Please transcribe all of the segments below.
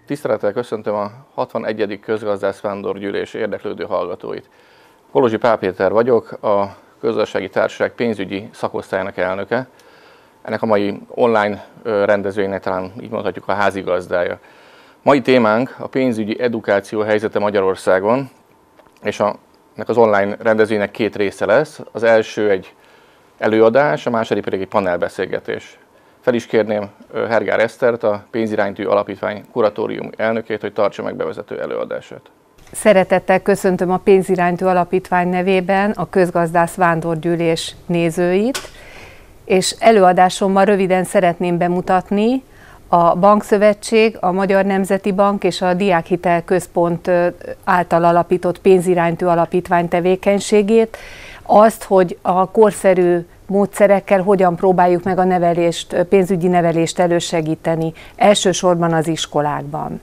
Tisztelettel köszöntöm a 61. Közgazdász Vándorgyűlés érdeklődő hallgatóit. Kolozsi Pál Péter vagyok, a Közgazdasági Társaság pénzügyi szakosztályának elnöke. Ennek a mai online rendezvénynek talán így mondhatjuk a házigazdája. Mai témánk a pénzügyi edukáció helyzete Magyarországon, és ennek az online rendezvénynek két része lesz. Az első egy előadás, a második pedig egy panelbeszélgetés. Fel is kérném Hergár Esztert, a Pénziránytű Alapítvány kuratórium elnökét, hogy tartsa meg bevezető előadását. Szeretettel köszöntöm a Pénziránytű Alapítvány nevében a Közgazdász Vándorgyűlés nézőit, és előadásommal röviden szeretném bemutatni a Bankszövetség, a Magyar Nemzeti Bank és a Diákhitel Központ által alapított Pénziránytű Alapítvány tevékenységét, azt, hogy a korszerű módszerekkel hogyan próbáljuk meg a pénzügyi nevelést elősegíteni, elsősorban az iskolákban.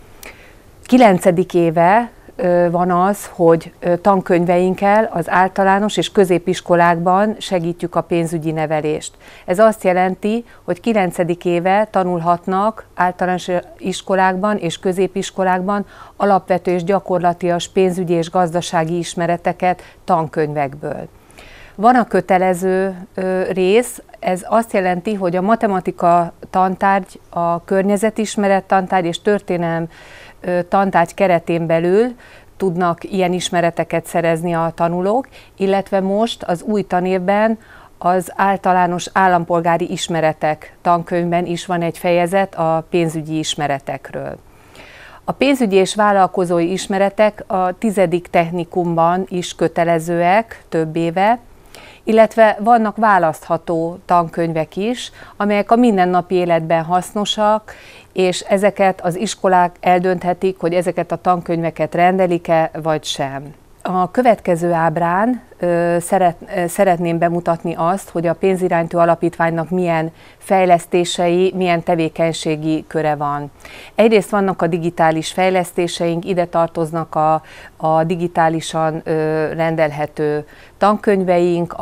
9. éve van az, hogy tankönyveinkkel az általános és középiskolákban segítjük a pénzügyi nevelést. Ez azt jelenti, hogy 9. éve tanulhatnak általános iskolákban és középiskolákban alapvető és gyakorlatias pénzügyi és gazdasági ismereteket tankönyvekből. Van a kötelező rész, ez azt jelenti, hogy a matematika tantárgy, a környezetismeret tantárgy és történelem tantárgy keretén belül tudnak ilyen ismereteket szerezni a tanulók, illetve most az új tanévben az általános állampolgári ismeretek tankönyvben is van egy fejezet a pénzügyi ismeretekről. A pénzügyi és vállalkozói ismeretek a 10. technikumban is kötelezőek több éve, illetve vannak választható tankönyvek is, amelyek a mindennapi életben hasznosak, és ezeket az iskolák eldönthetik, hogy ezeket a tankönyveket rendelik-e, vagy sem. A következő ábrán szeretném bemutatni azt, hogy a Pénziránytű Alapítványnak milyen fejlesztései, milyen tevékenységi köre van. Egyrészt vannak a digitális fejlesztéseink, ide tartoznak a digitálisan rendelhető tankönyveink,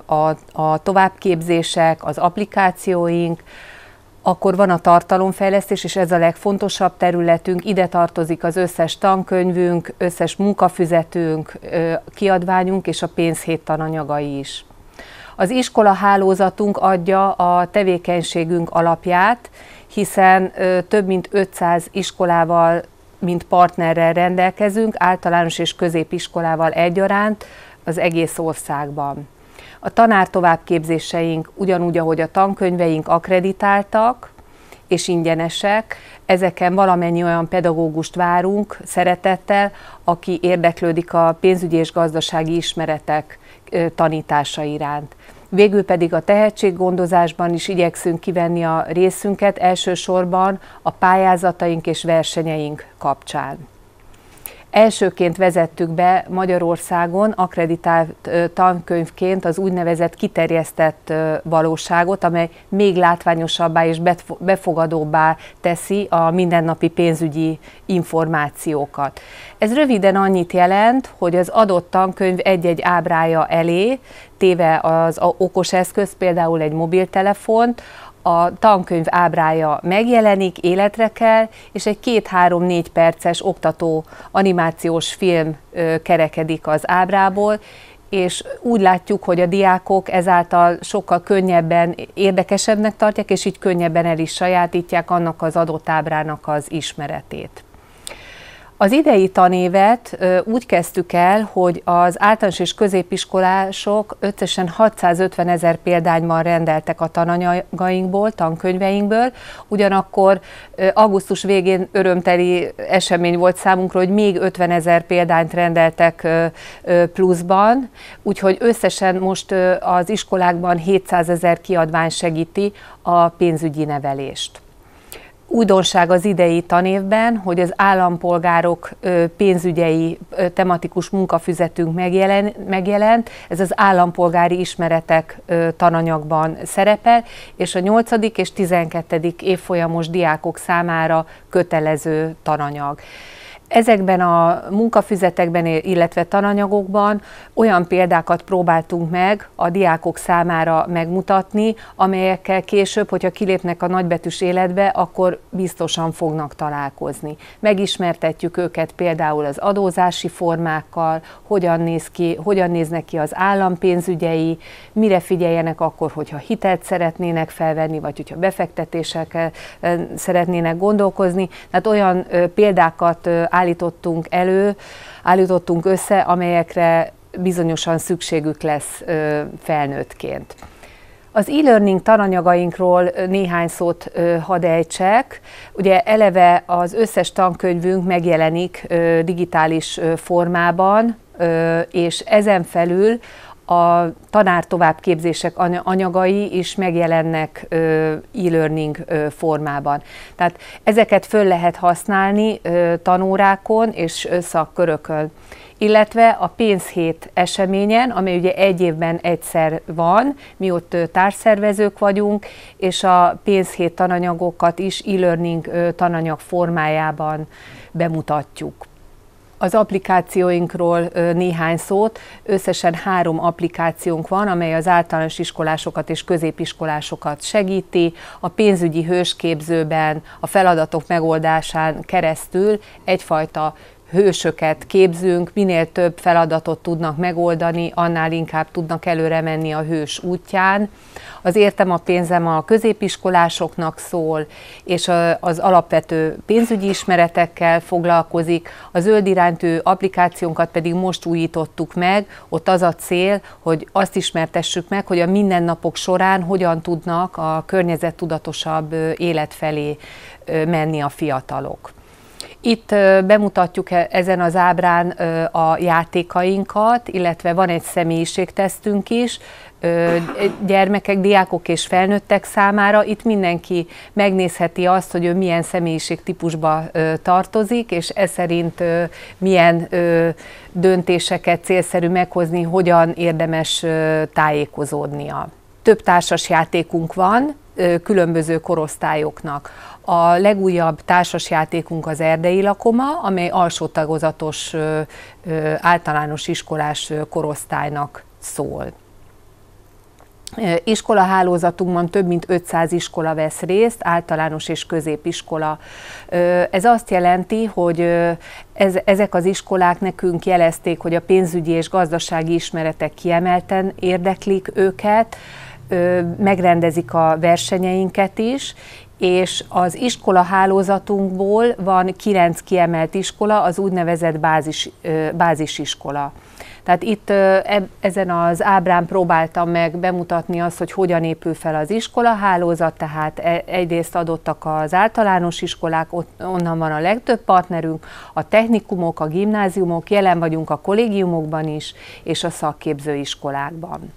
a továbbképzések, az applikációink. Akkor van a tartalomfejlesztés, és ez a legfontosabb területünk, ide tartozik az összes tankönyvünk, összes munkafüzetünk, kiadványunk és a pénzhét tananyagai is. Az iskola hálózatunk adja a tevékenységünk alapját, hiszen több mint 500 iskolával, mint partnerrel rendelkezünk, általános és középiskolával egyaránt az egész országban. A tanár továbbképzéseink ugyanúgy, ahogy a tankönyveink akkreditáltak és ingyenesek, ezeken valamennyi olyan pedagógust várunk szeretettel, aki érdeklődik a pénzügyi és gazdasági ismeretek tanítása iránt. Végül pedig a tehetséggondozásban is igyekszünk kivenni a részünket, elsősorban a pályázataink és versenyeink kapcsán. Elsőként vezettük be Magyarországon akkreditált tankönyvként az úgynevezett kiterjesztett valóságot, amely még látványosabbá és befogadóbbá teszi a mindennapi pénzügyi információkat. Ez röviden annyit jelent, hogy az adott tankönyv egy-egy ábrája elé téve az okos eszköz, például egy mobiltelefont, a tankönyv ábrája megjelenik, életre kell, és egy 2-3-4 perces oktató animációs film kerekedik az ábrából, és úgy látjuk, hogy a diákok ezáltal sokkal könnyebben, érdekesebbnek tartják, és így könnyebben el is sajátítják annak az adott ábrának az ismeretét. Az idei tanévet úgy kezdtük el, hogy az általános és középiskolások összesen 650 000 példányban rendeltek a tananyagainkból, tankönyveinkből, ugyanakkor augusztus végén örömteli esemény volt számunkra, hogy még 50 000 példányt rendeltek pluszban, úgyhogy összesen most az iskolákban 700 000 kiadvány segíti a pénzügyi nevelést. Újdonság az idei tanévben, hogy az állampolgárok pénzügyei tematikus munkafüzetünk megjelent, ez az állampolgári ismeretek tananyagban szerepel, és a 8. és 12. évfolyamos diákok számára kötelező tananyag. Ezekben a munkafüzetekben, illetve tananyagokban olyan példákat próbáltunk meg a diákok számára megmutatni, amelyekkel később, hogyha kilépnek a nagybetűs életbe, akkor biztosan fognak találkozni. Megismertetjük őket például az adózási formákkal, hogyan néznek ki az állam pénzügyei, mire figyeljenek akkor, hogyha hitelt szeretnének felvenni, vagy hogyha befektetésekkel szeretnének gondolkozni. Tehát olyan példákat állítottunk össze, amelyekre bizonyosan szükségük lesz felnőttként. Az e-learning tananyagainkról néhány szót hadd ejtsek. Ugye eleve az összes tankönyvünk megjelenik digitális formában, és ezen felül a tanár továbbképzések anyagai is megjelennek e-learning formában. Tehát ezeket föl lehet használni tanórákon és szakkörökön. Illetve a pénzhét eseményen, amely ugye egy évben egyszer van, mi ott társszervezők vagyunk, és a pénzhét tananyagokat is e-learning tananyag formájában bemutatjuk. Az applikációinkról néhány szót. Összesen 3 applikációnk van, amely az általános iskolásokat és középiskolásokat segíti. A pénzügyi hősképzőben a feladatok megoldásán keresztül egyfajta hősöket képzünk, minél több feladatot tudnak megoldani, annál inkább tudnak előre menni a hős útján. Az Értem a pénzem a középiskolásoknak szól, és az alapvető pénzügyi ismeretekkel foglalkozik. A Zöld iránytű applikációnkat pedig most újítottuk meg, ott az a cél, hogy azt ismertessük meg, hogy a mindennapok során hogyan tudnak a környezettudatosabb élet felé menni a fiatalok. Itt bemutatjuk ezen az ábrán a játékainkat, illetve van egy személyiségtesztünk is, gyermekek, diákok és felnőttek számára. Itt mindenki megnézheti azt, hogy ő milyen személyiségtípusba tartozik, és ez szerint milyen döntéseket célszerű meghozni, hogyan érdemes tájékozódnia. Több társasjátékunk van, különböző korosztályoknak. A legújabb társasjátékunk az Erdei lakoma, amely alsó tagozatos általános iskolás korosztálynak szól. Iskolahálózatunkban több mint 500 iskola vesz részt, általános és középiskola. Ez azt jelenti, hogy ezek az iskolák nekünk jelezték, hogy a pénzügyi és gazdasági ismeretek kiemelten érdeklik őket, megrendezik a versenyeinket is, és az iskola hálózatunkból van 9 kiemelt iskola, az úgynevezett bázisiskola. Tehát itt ezen az ábrán próbáltam meg bemutatni azt, hogy hogyan épül fel az iskolahálózat, tehát egyrészt adottak az általános iskolák, onnan van a legtöbb partnerünk, a technikumok, a gimnáziumok, jelen vagyunk a kollégiumokban is, és a szakképzőiskolákban.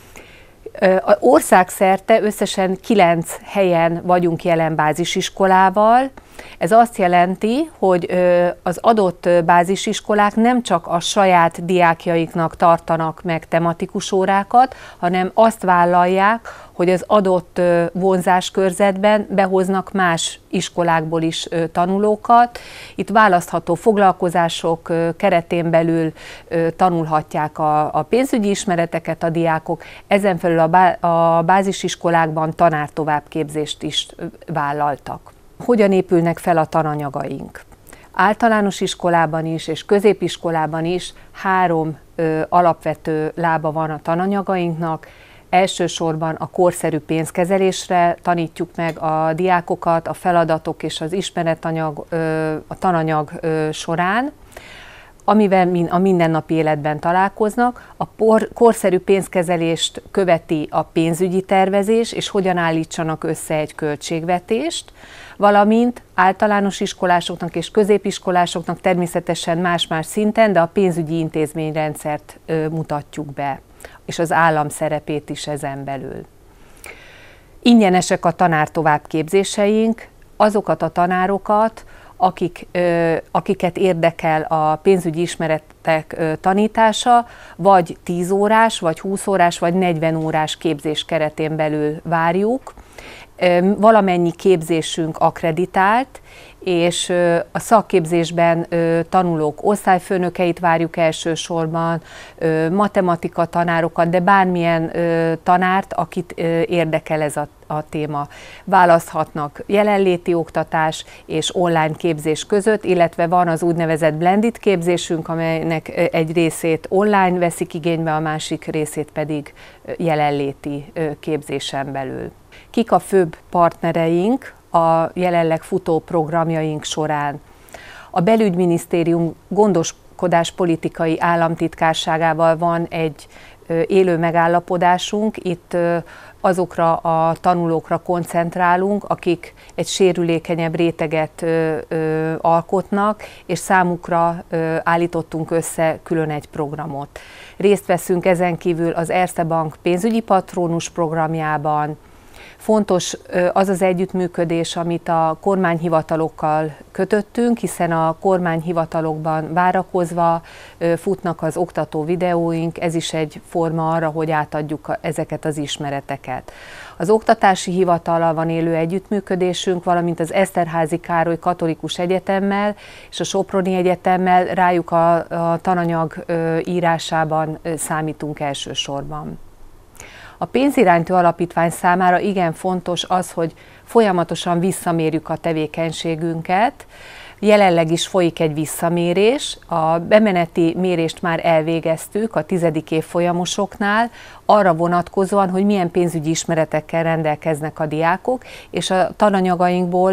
Országszerte összesen 9 helyen vagyunk jelen bázisiskolával. Ez azt jelenti, hogy az adott bázisiskolák nem csak a saját diákjaiknak tartanak meg tematikus órákat, hanem azt vállalják, hogy az adott vonzáskörzetben behoznak más iskolákból is tanulókat. Itt választható foglalkozások keretén belül tanulhatják a pénzügyi ismereteket a diákok, ezen felül a bázisiskolákban tanártovábbképzést is vállaltak. Hogyan épülnek fel a tananyagaink? Általános iskolában is és középiskolában is 3 alapvető lába van a tananyagainknak. Elsősorban a korszerű pénzkezelésre tanítjuk meg a diákokat, a feladatok és az ismeretanyag, a tananyag során, amivel a mindennapi életben találkoznak. A korszerű pénzkezelést követi a pénzügyi tervezés, és hogyan állítsanak össze egy költségvetést, valamint általános iskolásoknak és középiskolásoknak természetesen más-más szinten, de a pénzügyi intézményrendszert mutatjuk be, és az állam szerepét is ezen belül. Ingyenesek a tanár továbbképzéseink, azokat a tanárokat, akiket érdekel a pénzügyi ismeretek tanítása, vagy 10 órás, vagy 20 órás, vagy 40 órás képzés keretén belül várjuk. Valamennyi képzésünk akkreditált, és a szakképzésben tanulók osztályfőnökeit várjuk elsősorban, matematika tanárokat, de bármilyen tanárt, akit érdekel ez a téma. Választhatnak jelenléti oktatás és online képzés között, illetve van az úgynevezett blended képzésünk, amelynek egy részét online veszik igénybe, a másik részét pedig jelenléti képzésen belül. Kik a főbb partnereink a jelenleg futó programjaink során? A Belügyminisztérium gondoskodáspolitikai államtitkárságával van egy élő megállapodásunk. Itt azokra a tanulókra koncentrálunk, akik egy sérülékenyebb réteget alkotnak, és számukra állítottunk össze külön egy programot. Részt veszünk ezen kívül az Erste Bank pénzügyi patrónus programjában. Fontos az az együttműködés, amit a kormányhivatalokkal kötöttünk, hiszen a kormányhivatalokban várakozva futnak az oktató videóink, ez is egy forma arra, hogy átadjuk ezeket az ismereteket. Az Oktatási Hivatallal van élő együttműködésünk, valamint az Eszterházy Károly Katolikus Egyetemmel és a Soproni Egyetemmel, rájuk a tananyag írásában számítunk elsősorban. A Pénziránytű Alapítvány számára igen fontos az, hogy folyamatosan visszamérjük a tevékenységünket. Jelenleg is folyik egy visszamérés, a bemeneti mérést már elvégeztük a 10. évfolyamosoknál, arra vonatkozóan, hogy milyen pénzügyi ismeretekkel rendelkeznek a diákok, és a tananyagainkból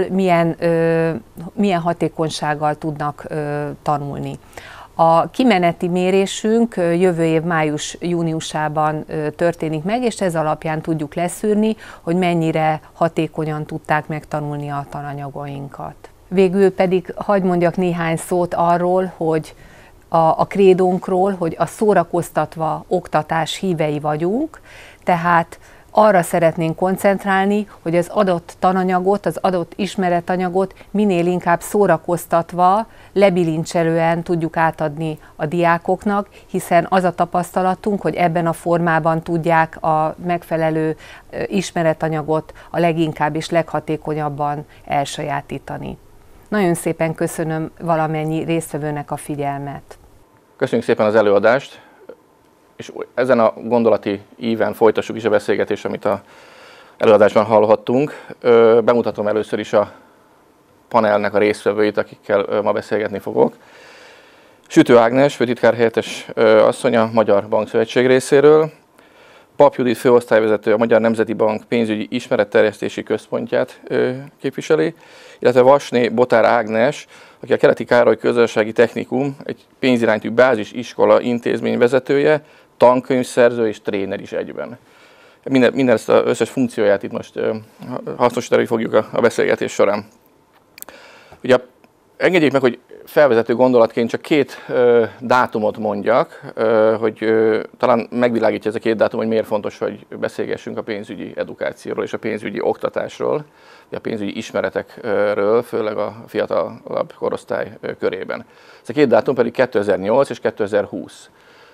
milyen hatékonysággal tudnak tanulni. A kimeneti mérésünk jövő év május-júniusában történik meg, és ez alapján tudjuk leszűrni, hogy mennyire hatékonyan tudták megtanulni a tananyagainkat. Végül pedig hadd mondjak néhány szót arról, hogy a krédónkról, hogy a szórakoztatva oktatás hívei vagyunk, tehát arra szeretnénk koncentrálni, hogy az adott tananyagot, az adott ismeretanyagot minél inkább szórakoztatva, lebilincselően tudjuk átadni a diákoknak, hiszen az a tapasztalatunk, hogy ebben a formában tudják a megfelelő ismeretanyagot a leginkább és leghatékonyabban elsajátítani. Nagyon szépen köszönöm valamennyi résztvevőnek a figyelmet. Köszönjük szépen az előadást, és ezen a gondolati íven folytassuk is a beszélgetést, amit az előadásban hallhattunk. Bemutatom először is a panelnek a résztvevőit, akikkel ma beszélgetni fogok. Sütő Ágnes, főtitkár helyettes asszony a Magyar Bankszövetség részéről, Pap Judit főosztályvezető a Magyar Nemzeti Bank pénzügyi ismeretterjesztési központját képviseli, illetve Vasné Botár Ágnes, aki a Keleti Károly Közgazdasági Technikum, egy pénziránytű bázisiskola intézmény vezetője, tankönyvszerző és tréner is egyben. Minden ezt az összes funkcióját itt most hasznosítani fogjuk a beszélgetés során. Ugye engedjék meg, hogy felvezető gondolatként csak két dátumot mondjak, hogy talán megvilágítja ez a két dátum, hogy miért fontos, hogy beszélgessünk a pénzügyi edukációról és a pénzügyi oktatásról, a pénzügyi ismeretekről, főleg a fiatalabb korosztály körében. Ez a két dátum pedig 2008 és 2020.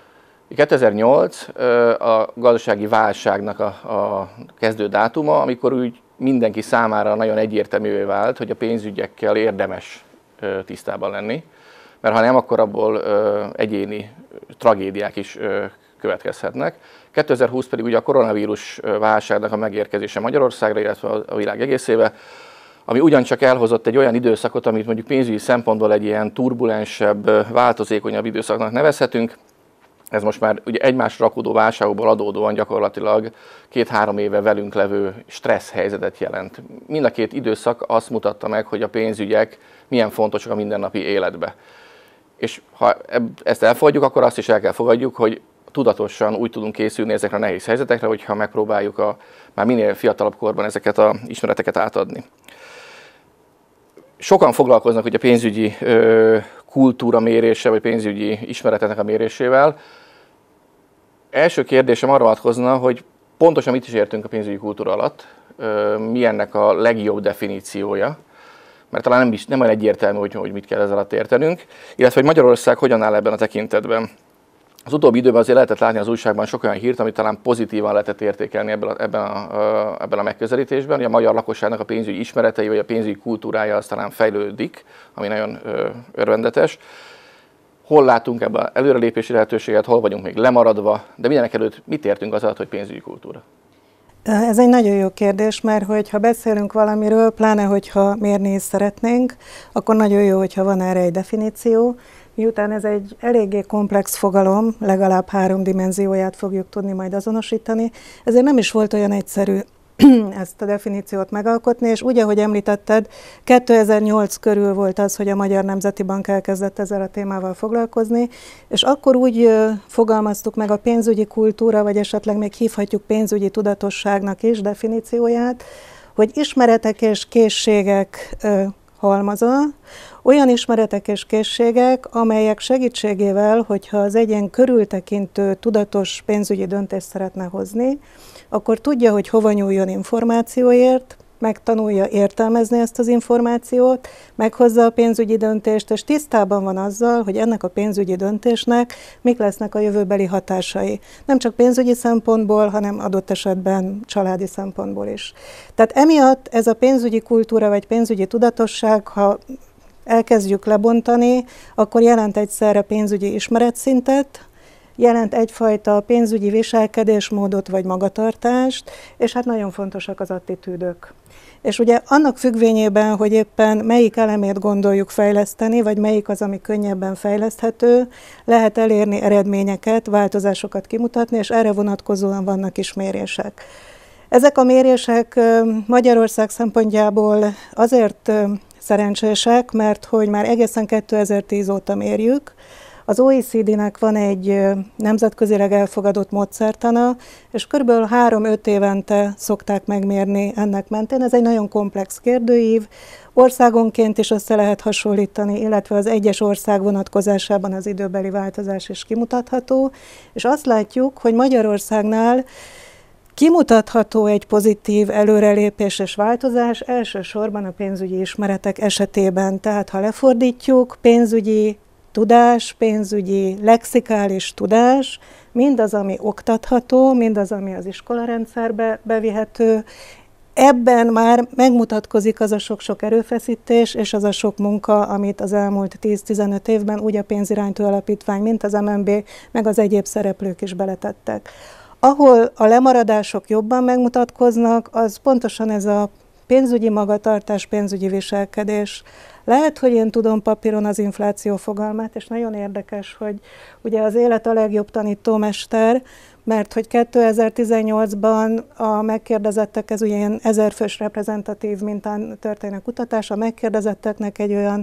2008 a gazdasági válságnak a kezdő dátuma, amikor úgy mindenki számára nagyon egyértelművé vált, hogy a pénzügyekkel érdemes tisztában lenni, mert ha nem, akkor abból egyéni tragédiák is következhetnek. 2020 pedig ugye a koronavírus válságnak a megérkezése Magyarországra, illetve a világ egészébe, ami ugyancsak elhozott egy olyan időszakot, amit mondjuk pénzügyi szempontból egy ilyen turbulensebb, változékonyabb időszaknak nevezhetünk. Ez most már ugye egymásra rakódó válságokból adódóan gyakorlatilag 2-3 éve velünk levő stressz helyzetet jelent. Mind a két időszak azt mutatta meg, hogy a pénzügyek milyen fontosak a mindennapi életbe. És ha ezt elfogadjuk, akkor azt is el kell fogadjuk, hogy tudatosan úgy tudunk készülni ezekre a nehéz helyzetekre, hogyha megpróbáljuk már minél fiatalabb korban ezeket az ismereteket átadni. Sokan foglalkoznak ugye a pénzügyi kultúra mérése, vagy pénzügyi ismereteknek a mérésével. Első kérdésem arra vonatkozna, hogy pontosan mit is értünk a pénzügyi kultúra alatt, mi ennek a legjobb definíciója, mert talán nem olyan egyértelmű, hogy mit kell ezzel alatt értenünk, illetve hogy Magyarország hogyan áll ebben a tekintetben. Az utóbbi időben azért lehetett látni az újságban sok olyan hírt, amit talán pozitívan lehetett értékelni ebben a megközelítésben, hogy a magyar lakosságnak a pénzügyi ismeretei vagy a pénzügyi kultúrája az talán fejlődik, ami nagyon örvendetes. Hol látunk ebben előrelépési lehetőséget, hol vagyunk még lemaradva, de mindenek előtt mit értünk az alatt, hogy pénzügyi kultúra? Ez egy nagyon jó kérdés, mert hogyha beszélünk valamiről, pláne hogyha mérni is szeretnénk, akkor nagyon jó, hogyha van erre egy definíció. Miután ez egy eléggé komplex fogalom, legalább 3 dimenzióját fogjuk tudni majd azonosítani, ezért nem is volt olyan egyszerű ezt a definíciót megalkotni, és úgy, ahogy említetted, 2008 körül volt az, hogy a Magyar Nemzeti Bank elkezdett ezzel a témával foglalkozni, és akkor úgy fogalmaztuk meg a pénzügyi kultúra, vagy esetleg még hívhatjuk pénzügyi tudatosságnak is definícióját, hogy ismeretek és készségek halmaza, olyan ismeretek és készségek, amelyek segítségével, hogyha az egyén körültekintő, tudatos pénzügyi döntést szeretne hozni, akkor tudja, hogy hova nyúljon információért, megtanulja értelmezni ezt az információt, meghozza a pénzügyi döntést, és tisztában van azzal, hogy ennek a pénzügyi döntésnek mik lesznek a jövőbeli hatásai. Nem csak pénzügyi szempontból, hanem adott esetben családi szempontból is. Tehát emiatt ez a pénzügyi kultúra vagy pénzügyi tudatosság, ha elkezdjük lebontani, akkor jelent egyszerre pénzügyi ismeretszintet, jelent egyfajta pénzügyi viselkedésmódot vagy magatartást, és hát nagyon fontosak az attitűdök. És ugye annak függvényében, hogy éppen melyik elemét gondoljuk fejleszteni, vagy melyik az, ami könnyebben fejleszthető, lehet elérni eredményeket, változásokat kimutatni, és erre vonatkozóan vannak is mérések. Ezek a mérések Magyarország szempontjából azért szerencsések, mert hogy már egészen 2010 óta mérjük. Az OECD-nek van egy nemzetközileg elfogadott módszertana, és kb. 3-5 évente szokták megmérni ennek mentén. Ez egy nagyon komplex kérdőív, országonként is össze lehet hasonlítani, illetve az egyes ország vonatkozásában az időbeli változás is kimutatható, és azt látjuk, hogy Magyarországnál kimutatható egy pozitív előrelépés és változás elsősorban a pénzügyi ismeretek esetében. Tehát ha lefordítjuk, pénzügyi tudás, pénzügyi lexikális tudás, mindaz, ami oktatható, mindaz, ami az iskolarendszerbe bevihető, ebben már megmutatkozik az a sok-sok erőfeszítés és az a sok munka, amit az elmúlt 10-15 évben úgy a Pénziránytű Alapítvány, mint az MNB, meg az egyéb szereplők is beletettek. Ahol a lemaradások jobban megmutatkoznak, az pontosan ez a pénzügyi magatartás, pénzügyi viselkedés. Lehet, hogy én tudom papíron az infláció fogalmát, és nagyon érdekes, hogy ugye az élet a legjobb tanítómester, mert hogy 2018-ban a megkérdezettek, ez ugye ilyen 1000 fős reprezentatív mintán történő kutatás, a megkérdezetteknek egy olyan,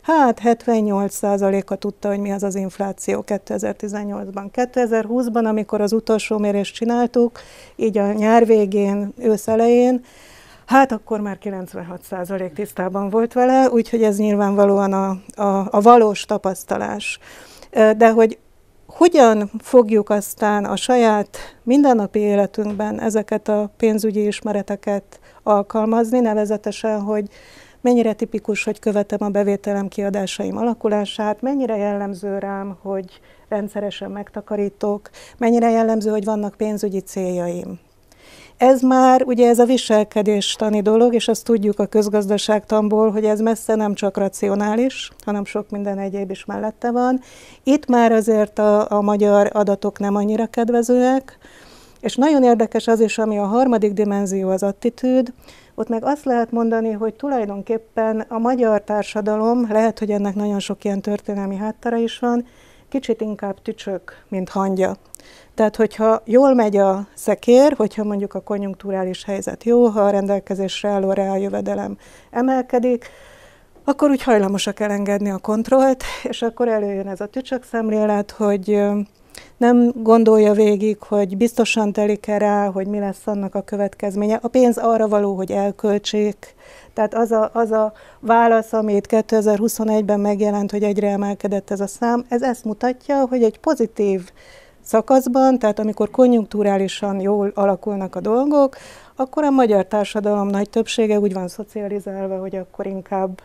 78%-a tudta, hogy mi az az infláció 2018-ban. 2020-ban, amikor az utolsó mérést csináltuk, így a nyár végén, ősz elején, akkor már 96% tisztában volt vele, úgyhogy ez nyilvánvalóan a valós tapasztalás. De hogy hogyan fogjuk aztán a saját mindennapi életünkben ezeket a pénzügyi ismereteket alkalmazni, nevezetesen, hogy mennyire tipikus, hogy követem a bevételem, kiadásaim alakulását, mennyire jellemző rám, hogy rendszeresen megtakarítok, mennyire jellemző, hogy vannak pénzügyi céljaim. Ez már ugye ez a viselkedéstani dolog, és azt tudjuk a közgazdaságtanból, hogy ez messze nem csak racionális, hanem sok minden egyéb is mellette van. Itt már azért a magyar adatok nem annyira kedvezőek, és nagyon érdekes az is, ami a harmadik dimenzió, az attitűd. Ott meg azt lehet mondani, hogy tulajdonképpen a magyar társadalom, lehet, hogy ennek nagyon sok ilyen történelmi háttere is van, kicsit inkább tücsök, mint hangya. Tehát, hogyha jól megy a szekér, hogyha mondjuk a konjunkturális helyzet jó, ha a rendelkezésre álló reáljövedelem emelkedik, akkor úgy hajlamosak elengedni a kontrollt, és akkor előjön ez a tücsök szemlélet, hogy nem gondolja végig, hogy biztosan telik-e rá, hogy mi lesz annak a következménye. A pénz arra való, hogy elköltsék. Tehát az a válasz, amit 2021-ben megjelent, hogy egyre emelkedett ez a szám, ez ezt mutatja, hogy egy pozitív szakaszban, tehát amikor konjunkturálisan jól alakulnak a dolgok, akkor a magyar társadalom nagy többsége úgy van szocializálva, hogy akkor inkább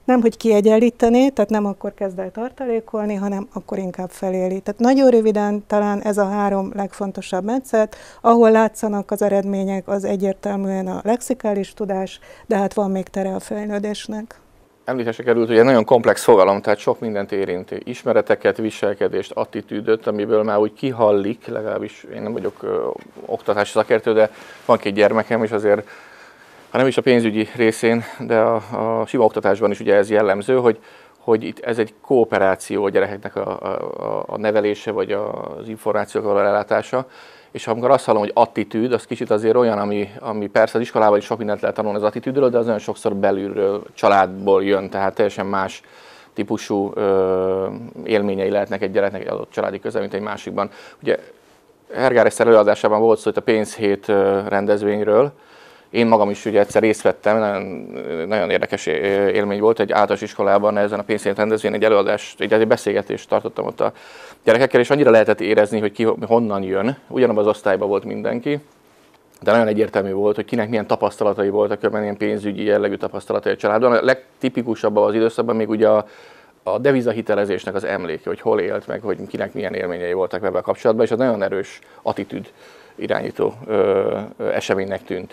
nem hogy kiegyenlíteni, tehát nem akkor kezd el tartalékolni, hanem akkor inkább feléli. Tehát nagyon röviden talán ez a 3 legfontosabb metszet, ahol látszanak az eredmények, az egyértelműen a lexikális tudás, de hát van még tere a fejlődésnek. Említésre került, hogy egy nagyon komplex fogalom, tehát sok mindent érint. Ismereteket, viselkedést, attitűdöt, amiből már úgy kihallik, legalábbis én nem vagyok oktatási szakértő, de van 2 gyermekem, és azért, ha nem is a pénzügyi részén, de a sima oktatásban is ugye ez jellemző, hogy itt ez egy kooperáció a gyerekeknek a nevelése, vagy az információk való ellátása. És amikor azt hallom, hogy attitűd, az kicsit azért olyan, ami persze az iskolában is sok mindent lehet tanulni az attitűdről, de az nagyon sokszor belülről, családból jön, tehát teljesen más típusú élményei lehetnek egy gyereknek egy adott családi közel, mint egy másikban. Ugye Hergár Eszter előadásában volt szó itt a pénzhét rendezvényről. Én magam is ugye egyszer részt vettem, nagyon érdekes élmény volt, egy általános iskolában ezen a pénzhét rendezvényen egy előadást, egy beszélgetést tartottam ott a gyerekekkel, és annyira lehetett érezni, hogy ki honnan jön. Ugyanabban az osztályban volt mindenki, de nagyon egyértelmű volt, hogy kinek milyen tapasztalatai voltak, ilyen pénzügyi jellegű tapasztalatai a családban. A legtipikusabb az időszakban még ugye a devizahitelezésnek az emléke, hogy hol élt meg, hogy kinek milyen élményei voltak ebben kapcsolatban, és az nagyon erős attitűd irányító eseménynek tűnt.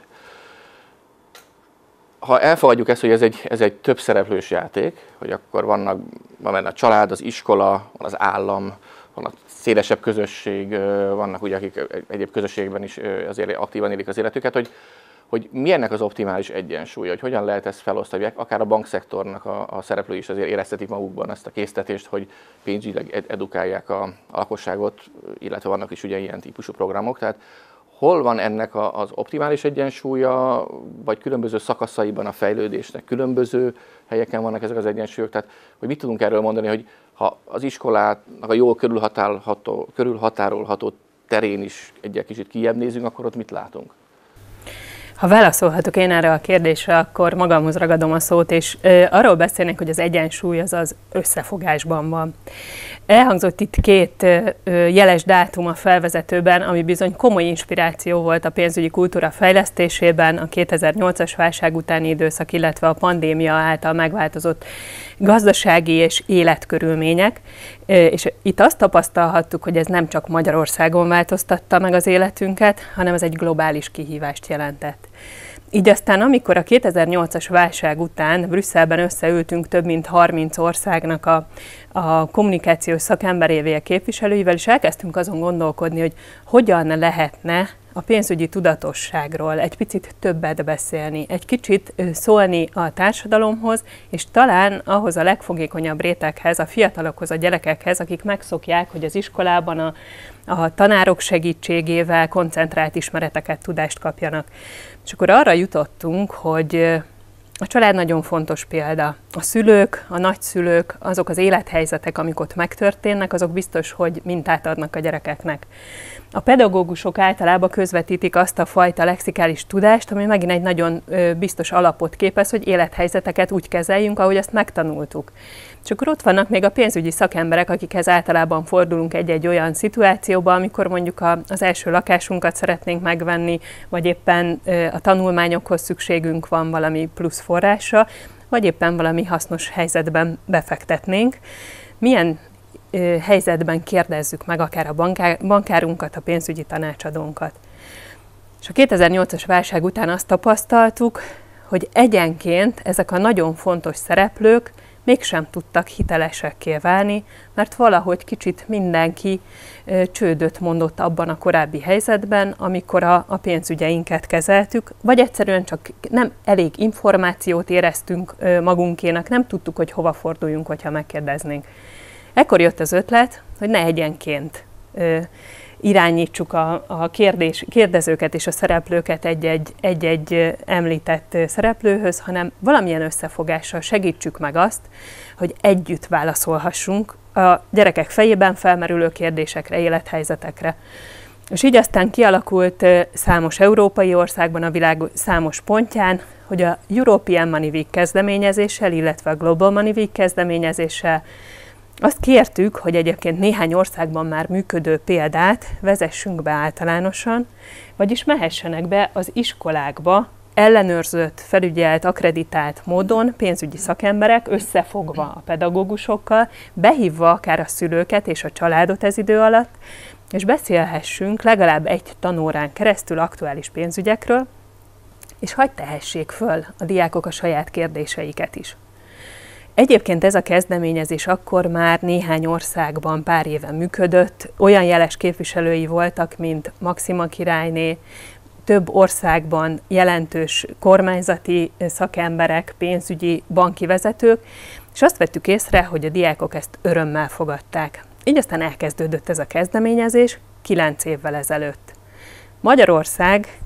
Ha elfogadjuk ezt, hogy ez egy több szereplős játék, hogy akkor van benne a család, az iskola, van az állam, van a szélesebb közösség, vannak ugye, akik egyéb közösségben is azért aktívan élik az életüket, hogy mi ennek az optimális egyensúlya, hogy hogyan lehet ezt felosztani, akár a bankszektornak a szereplői is azért éreztetik magukban ezt a késztetést, hogy pénzügyileg edukálják a lakosságot, illetve vannak is ugye ilyen típusú programok, tehát hol van ennek az optimális egyensúlya, vagy különböző szakaszaiban a fejlődésnek különböző helyeken vannak ezek az egyensúlyok? Tehát, hogy mit tudunk erről mondani, hogy ha az iskolának a jól körülhatárolható terén is egy kicsit kijebb nézünk, akkor ott mit látunk? Ha válaszolhatok én erre a kérdésre, akkor magamhoz ragadom a szót, és arról beszélnek, hogy az egyensúly az összefogásban van. Elhangzott itt 2 jeles dátum a felvezetőben, ami bizony komoly inspiráció volt a pénzügyi kultúra fejlesztésében, a 2008-as válság utáni időszak, illetve a pandémia által megváltozott gazdasági és életkörülmények. És itt azt tapasztalhattuk, hogy ez nem csak Magyarországon változtatta meg az életünket, hanem ez egy globális kihívást jelentett. Így aztán, amikor a 2008-as válság után Brüsszelben összeültünk több mint 30 országnak a kommunikációs szakemberével, képviselőivel, és elkezdtünk azon gondolkodni, hogy hogyan lehetne a pénzügyi tudatosságról egy picit többet beszélni, egy kicsit szólni a társadalomhoz, és talán ahhoz a legfogékonyabb réteghez, a fiatalokhoz, a gyerekekhez, akik megszokják, hogy az iskolában a tanárok segítségével koncentrált ismereteket, tudást kapjanak. És akkor arra jutottunk, hogy a család nagyon fontos példa. A szülők, a nagyszülők, azok az élethelyzetek, amik ott megtörténnek, azok biztos, hogy mintát adnak a gyerekeknek. A pedagógusok általában közvetítik azt a fajta lexikális tudást, ami megint egy nagyon biztos alapot képez, hogy élethelyzeteket úgy kezeljünk, ahogy azt megtanultuk. És akkor ott vannak még a pénzügyi szakemberek, akikhez általában fordulunk egy-egy olyan szituációba, amikor mondjuk az első lakásunkat szeretnénk megvenni, vagy éppen a tanulmányokhoz szükségünk van valami plusz forrásra, vagy éppen valami hasznos helyzetben befektetnénk. Milyen helyzetben kérdezzük meg akár a bankárunkat, a pénzügyi tanácsadónkat. És a 2008-as válság után azt tapasztaltuk, hogy egyenként ezek a nagyon fontos szereplők mégsem tudtak hitelesekké válni, mert valahogy kicsit mindenki csődöt mondott abban a korábbi helyzetben, amikor a pénzügyeinket kezeltük, vagy egyszerűen csak nem elég információt éreztünk magunkénak, nem tudtuk, hogy hova forduljunk, hogyha megkérdeznénk. Ekkor jött az ötlet, hogy ne egyenként irányítsuk a kérdezőket és a szereplőket egy-egy említett szereplőhöz, hanem valamilyen összefogással segítsük meg azt, hogy együtt válaszolhassunk a gyerekek fejében felmerülő kérdésekre, élethelyzetekre. És így aztán kialakult számos európai országban, a világ számos pontján, hogy a European Money Week kezdeményezéssel, illetve a Global Money Week kezdeményezéssel azt kértük, hogy egyébként néhány országban már működő példát vezessünk be általánosan, vagyis mehessenek be az iskolákba ellenőrzött, felügyelt, akkreditált módon pénzügyi szakemberek összefogva a pedagógusokkal, behívva akár a szülőket és a családot ez idő alatt, és beszélhessünk legalább egy tanórán keresztül aktuális pénzügyekről, és hadd tehessék föl a diákok a saját kérdéseiket is. Egyébként ez a kezdeményezés akkor már néhány országban pár éve működött, olyan jeles képviselői voltak, mint Maxima királyné, több országban jelentős kormányzati szakemberek, pénzügyi, banki vezetők, és azt vettük észre, hogy a diákok ezt örömmel fogadták. Így aztán elkezdődött ez a kezdeményezés 9 évvel ezelőtt. Magyarország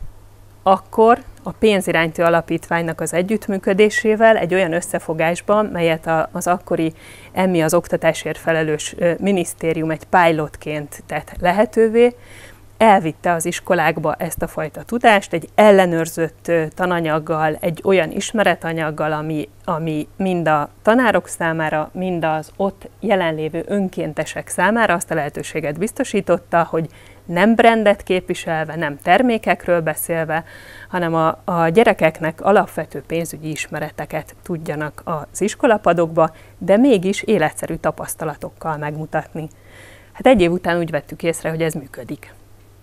akkor a Pénziránytű Alapítványnak az együttműködésével egy olyan összefogásban, melyet az akkori EMMI, az oktatásért felelős minisztérium egy pilotként tett lehetővé, elvitte az iskolákba ezt a fajta tudást, egy ellenőrzött tananyaggal, egy olyan ismeretanyaggal, ami mind a tanárok számára, mind az ott jelenlévő önkéntesek számára azt a lehetőséget biztosította, hogy nem brandet képviselve, nem termékekről beszélve, hanem a gyerekeknek alapvető pénzügyi ismereteket tudjanak az iskolapadokba, de mégis életszerű tapasztalatokkal megmutatni. Hát egy év után úgy vettük észre, hogy ez működik.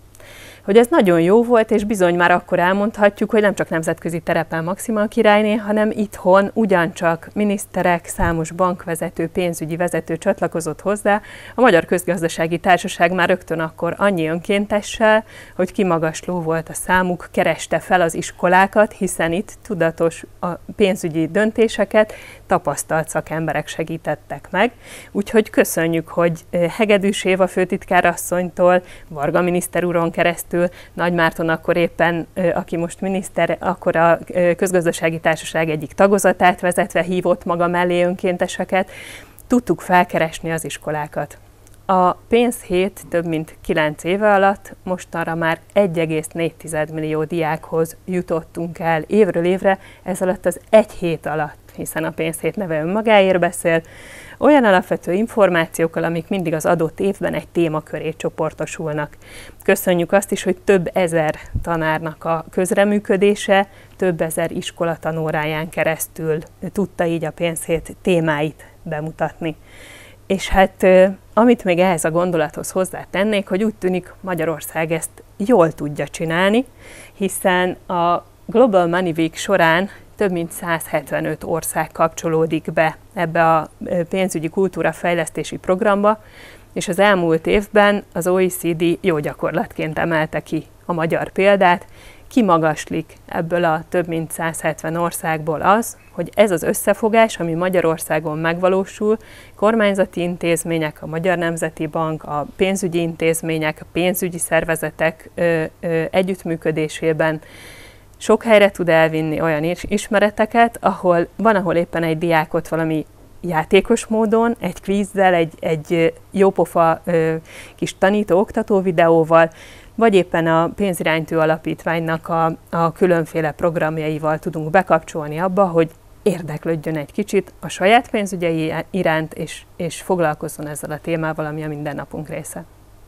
Hogy ez nagyon jó volt, és bizony már akkor elmondhatjuk, hogy nem csak nemzetközi terepen Maxima királyné, hanem itthon ugyancsak miniszterek, számos bankvezető, pénzügyi vezető csatlakozott hozzá. A Magyar Közgazdasági Társaság már rögtön akkor annyi önkéntessel, hogy kimagasló volt a számuk, kereste fel az iskolákat, hiszen itt tudatos a pénzügyi döntéseket tapasztalt szakemberek segítettek meg. Úgyhogy köszönjük, hogy Hegedűs Éva főtitkárasszonytól, Varga miniszter úron keresztül, Nagy Márton akkor éppen, aki most miniszter, akkor a Közgazdasági Társaság egyik tagozatát vezetve hívott maga mellé önkénteseket, tudtuk felkeresni az iskolákat. A pénzhét több mint 9 éve alatt mostanra már 1,4 millió diákhoz jutottunk el évről évre, ez alatt az egy hét alatt, hiszen a pénzhét neve önmagáért beszél, olyan alapvető információkkal, amik mindig az adott évben egy témaköré csoportosulnak. Köszönjük azt is, hogy több ezer tanárnak a közreműködése, több ezer iskola tanóráján keresztül tudta így a pénzhét témáit bemutatni. És hát amit még ehhez a gondolathoz hozzátennék, hogy úgy tűnik Magyarország ezt jól tudja csinálni, hiszen a Global Money Week során több mint 175 ország kapcsolódik be ebbe a pénzügyi kultúra fejlesztési programba, és az elmúlt évben az OECD jó gyakorlatként emelte ki a magyar példát, kimagaslik ebből a több mint 170 országból az, hogy ez az összefogás, ami Magyarországon megvalósul, kormányzati intézmények, a Magyar Nemzeti Bank, a pénzügyi intézmények, a pénzügyi szervezetek együttműködésében sok helyre tud elvinni olyan ismereteket, ahol éppen egy diákot valami játékos módon, egy kvízzel, egy jópofa kis tanító-oktató videóval, vagy éppen a Pénziránytű Alapítványnak a különféle programjaival tudunk bekapcsolni abba, hogy érdeklődjön egy kicsit a saját pénzügyei iránt, és foglalkozzon ezzel a témával, ami a mindennapunk része.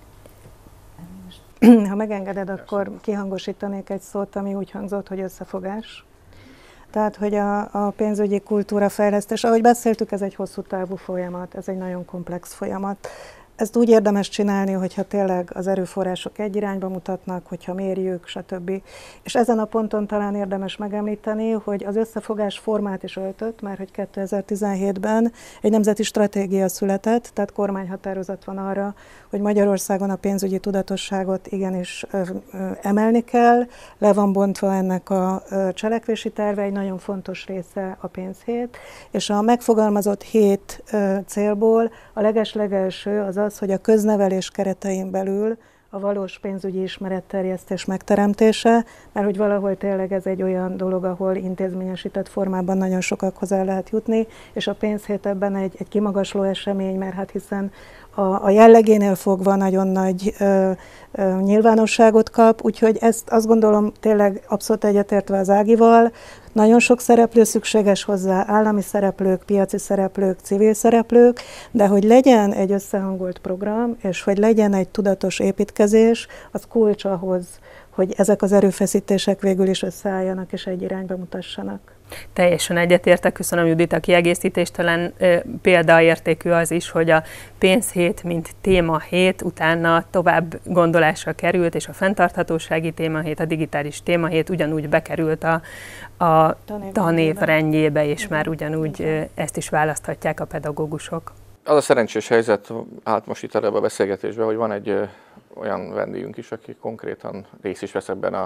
Ha megengeded, akkor kihangosítanék egy szót, ami úgy hangzott, hogy összefogás. Tehát, hogy a pénzügyi kultúra fejlesztés, ahogy beszéltük, ez egy hosszú távú folyamat, ez egy nagyon komplex folyamat. Ezt úgy érdemes csinálni, hogyha tényleg az erőforrások egy irányba mutatnak, hogyha mérjük, stb. És ezen a ponton talán érdemes megemlíteni, hogy az összefogás formát is öltött, mert hogy 2017-ben egy nemzeti stratégia született, tehát kormányhatározat van arra, hogy Magyarországon a pénzügyi tudatosságot igenis emelni kell, le van bontva ennek a cselekvési terve, egy nagyon fontos része a pénzhét, és a megfogalmazott 7 célból a legeslegelső az, hogy a köznevelés keretein belül a valós pénzügyi ismeretterjesztés megteremtése, mert hogy valahol tényleg ez egy olyan dolog, ahol intézményesített formában nagyon sokakhoz el lehet jutni, és a pénzhét ebben egy kimagasló esemény, mert hát hiszen a jellegénél fogva nagyon nagy nyilvánosságot kap, úgyhogy ezt azt gondolom tényleg abszolút egyetértve az Ágival, nagyon sok szereplő szükséges hozzá, állami szereplők, piaci szereplők, civil szereplők, de hogy legyen egy összehangolt program, és hogy legyen egy tudatos építkezés, az kulcs ahhoz, hogy ezek az erőfeszítések végül is összeálljanak és egy irányba mutassanak. Teljesen egyetértek, köszönöm Judit a kiegészítést, talán példaértékű az is, hogy a pénzhét, mint témahét utána tovább gondolásra került, és a fenntarthatósági témahét, a digitális témahét ugyanúgy bekerült a tanév rendjébe, és már ugyanúgy ezt is választhatják a pedagógusok. Az a szerencsés helyzet állt most itt ebben a beszélgetésben, hogy van egy olyan vendégünk is, aki konkrétan részt is vesz ebben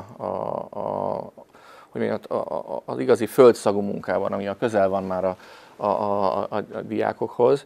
az igazi földszagú munkában, ami a közel van már a diákokhoz.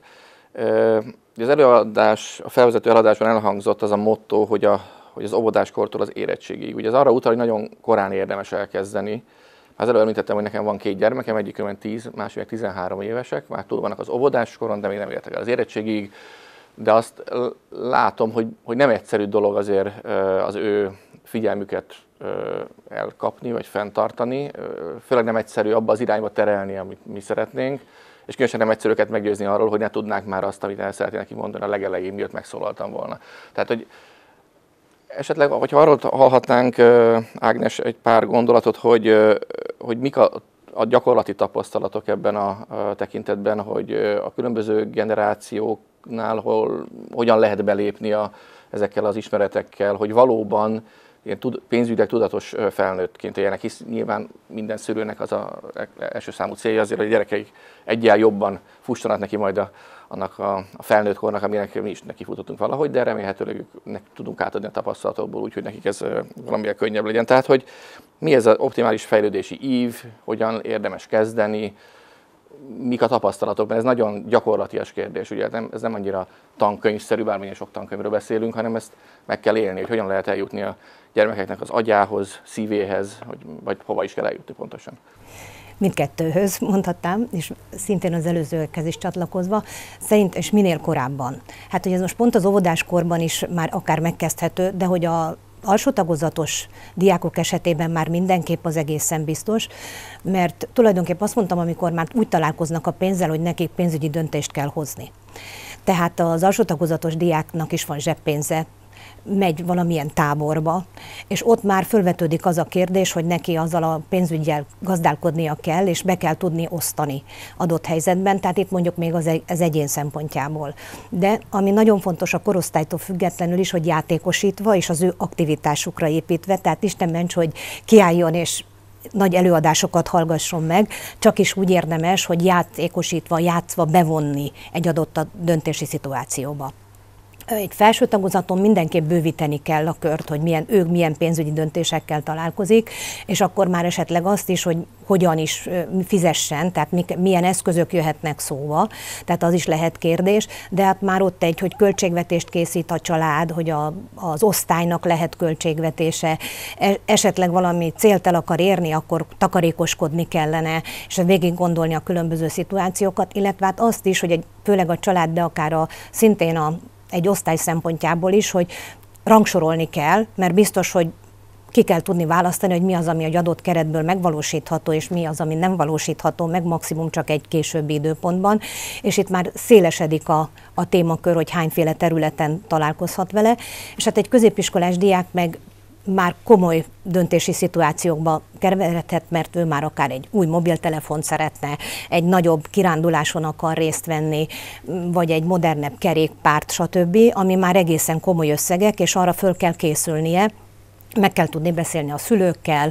Az előadás, a felvezető előadásban elhangzott az a motto, hogy az óvodáskortól az érettségig. Ugye ez arra utal, hogy nagyon korán érdemes elkezdeni. Az előbb említettem, hogy nekem van 2 gyermekem, egyikükben 10, másik 13 évesek, már túl vannak az óvodáskoron, de még nem értek el az érettségig. De azt látom, hogy nem egyszerű dolog azért az ő figyelmüket elkapni, vagy fenntartani. Főleg nem egyszerű abba az irányba terelni, amit mi szeretnénk, és különösen nem egyszerű őket meggyőzni arról, hogy ne tudnák már azt, amit el szeretnék neki mondani a legelején, miatt megszólaltam volna. Tehát, hogy esetleg, hogyha arról hallhatnánk, Ágnes, egy pár gondolatot, hogy mik a gyakorlati tapasztalatok ebben a tekintetben, hogy a különböző generációknál hogyan lehet belépni ezekkel az ismeretekkel, hogy valóban ilyen pénzügyileg tudatos felnőttként éljenek, hisz nyilván minden szülőnek az az első számú célja azért, hogy a gyerekeik egyel jobban fussanak neki majd annak a felnőtt kornak, aminek mi is neki futottunk valahogy, de remélhetőleg tudunk átadni a tapasztalatokból, úgyhogy nekik ez valamilyen könnyebb legyen. Tehát, hogy mi ez az optimális fejlődési ív, hogyan érdemes kezdeni, mik a tapasztalatok, mert ez nagyon gyakorlatias kérdés, ugye ez nem annyira tankönyvszerű, bármilyen sok tankönyvről beszélünk, hanem ezt meg kell élni, hogy hogyan lehet eljutni a gyermekeknek az agyához, szívéhez, vagy hova is kell eljutni pontosan. Mindkettőhöz mondhatnám, és szintén az előzőekhez is csatlakozva, és minél korábban. Hát, hogy ez most pont az óvodáskorban is már akár megkezdhető, de hogy a alsó tagozatos diákok esetében már mindenképp az egészen biztos, mert tulajdonképpen azt mondtam, amikor már úgy találkoznak a pénzzel, hogy nekik pénzügyi döntést kell hozni. Tehát az alsó tagozatos diáknak is van zseppénze, megy valamilyen táborba, és ott már fölvetődik az a kérdés, hogy neki azzal a pénzüggyel gazdálkodnia kell, és be kell tudni osztani adott helyzetben, tehát itt mondjuk még az egyén szempontjából. De ami nagyon fontos a korosztálytól függetlenül is, hogy játékosítva és az ő aktivitásukra építve, tehát Isten ments, hogy kiálljon és nagy előadásokat hallgasson meg, csak is úgy érdemes, hogy játékosítva, játszva bevonni egy adott döntési szituációba. Egy felső tagozaton mindenképp bővíteni kell a kört, hogy ő milyen pénzügyi döntésekkel találkozik, és akkor már esetleg azt is, hogy hogyan is fizessen, tehát milyen eszközök jöhetnek szóba, tehát az is lehet kérdés, de hát már ott hogy költségvetést készít a család, hogy az osztálynak lehet költségvetése, esetleg valami célt el akar érni, akkor takarékoskodni kellene, és végig gondolni a különböző szituációkat, illetve hát azt is, hogy főleg a család, de akár szintén egy osztály szempontjából is, hogy rangsorolni kell, mert biztos, hogy ki kell tudni választani, hogy mi az, ami egy adott keretből megvalósítható, és mi az, ami nem valósítható, meg maximum csak egy későbbi időpontban, és itt már szélesedik a témakör, hogy hányféle területen találkozhat vele, és hát egy középiskolás diák meg már komoly döntési szituációkba keveredhet, mert ő már akár egy új mobiltelefont szeretne, egy nagyobb kiránduláson akar részt venni, vagy egy modernebb kerékpárt, stb., ami már egészen komoly összegek, és arra föl kell készülnie, meg kell tudni beszélni a szülőkkel,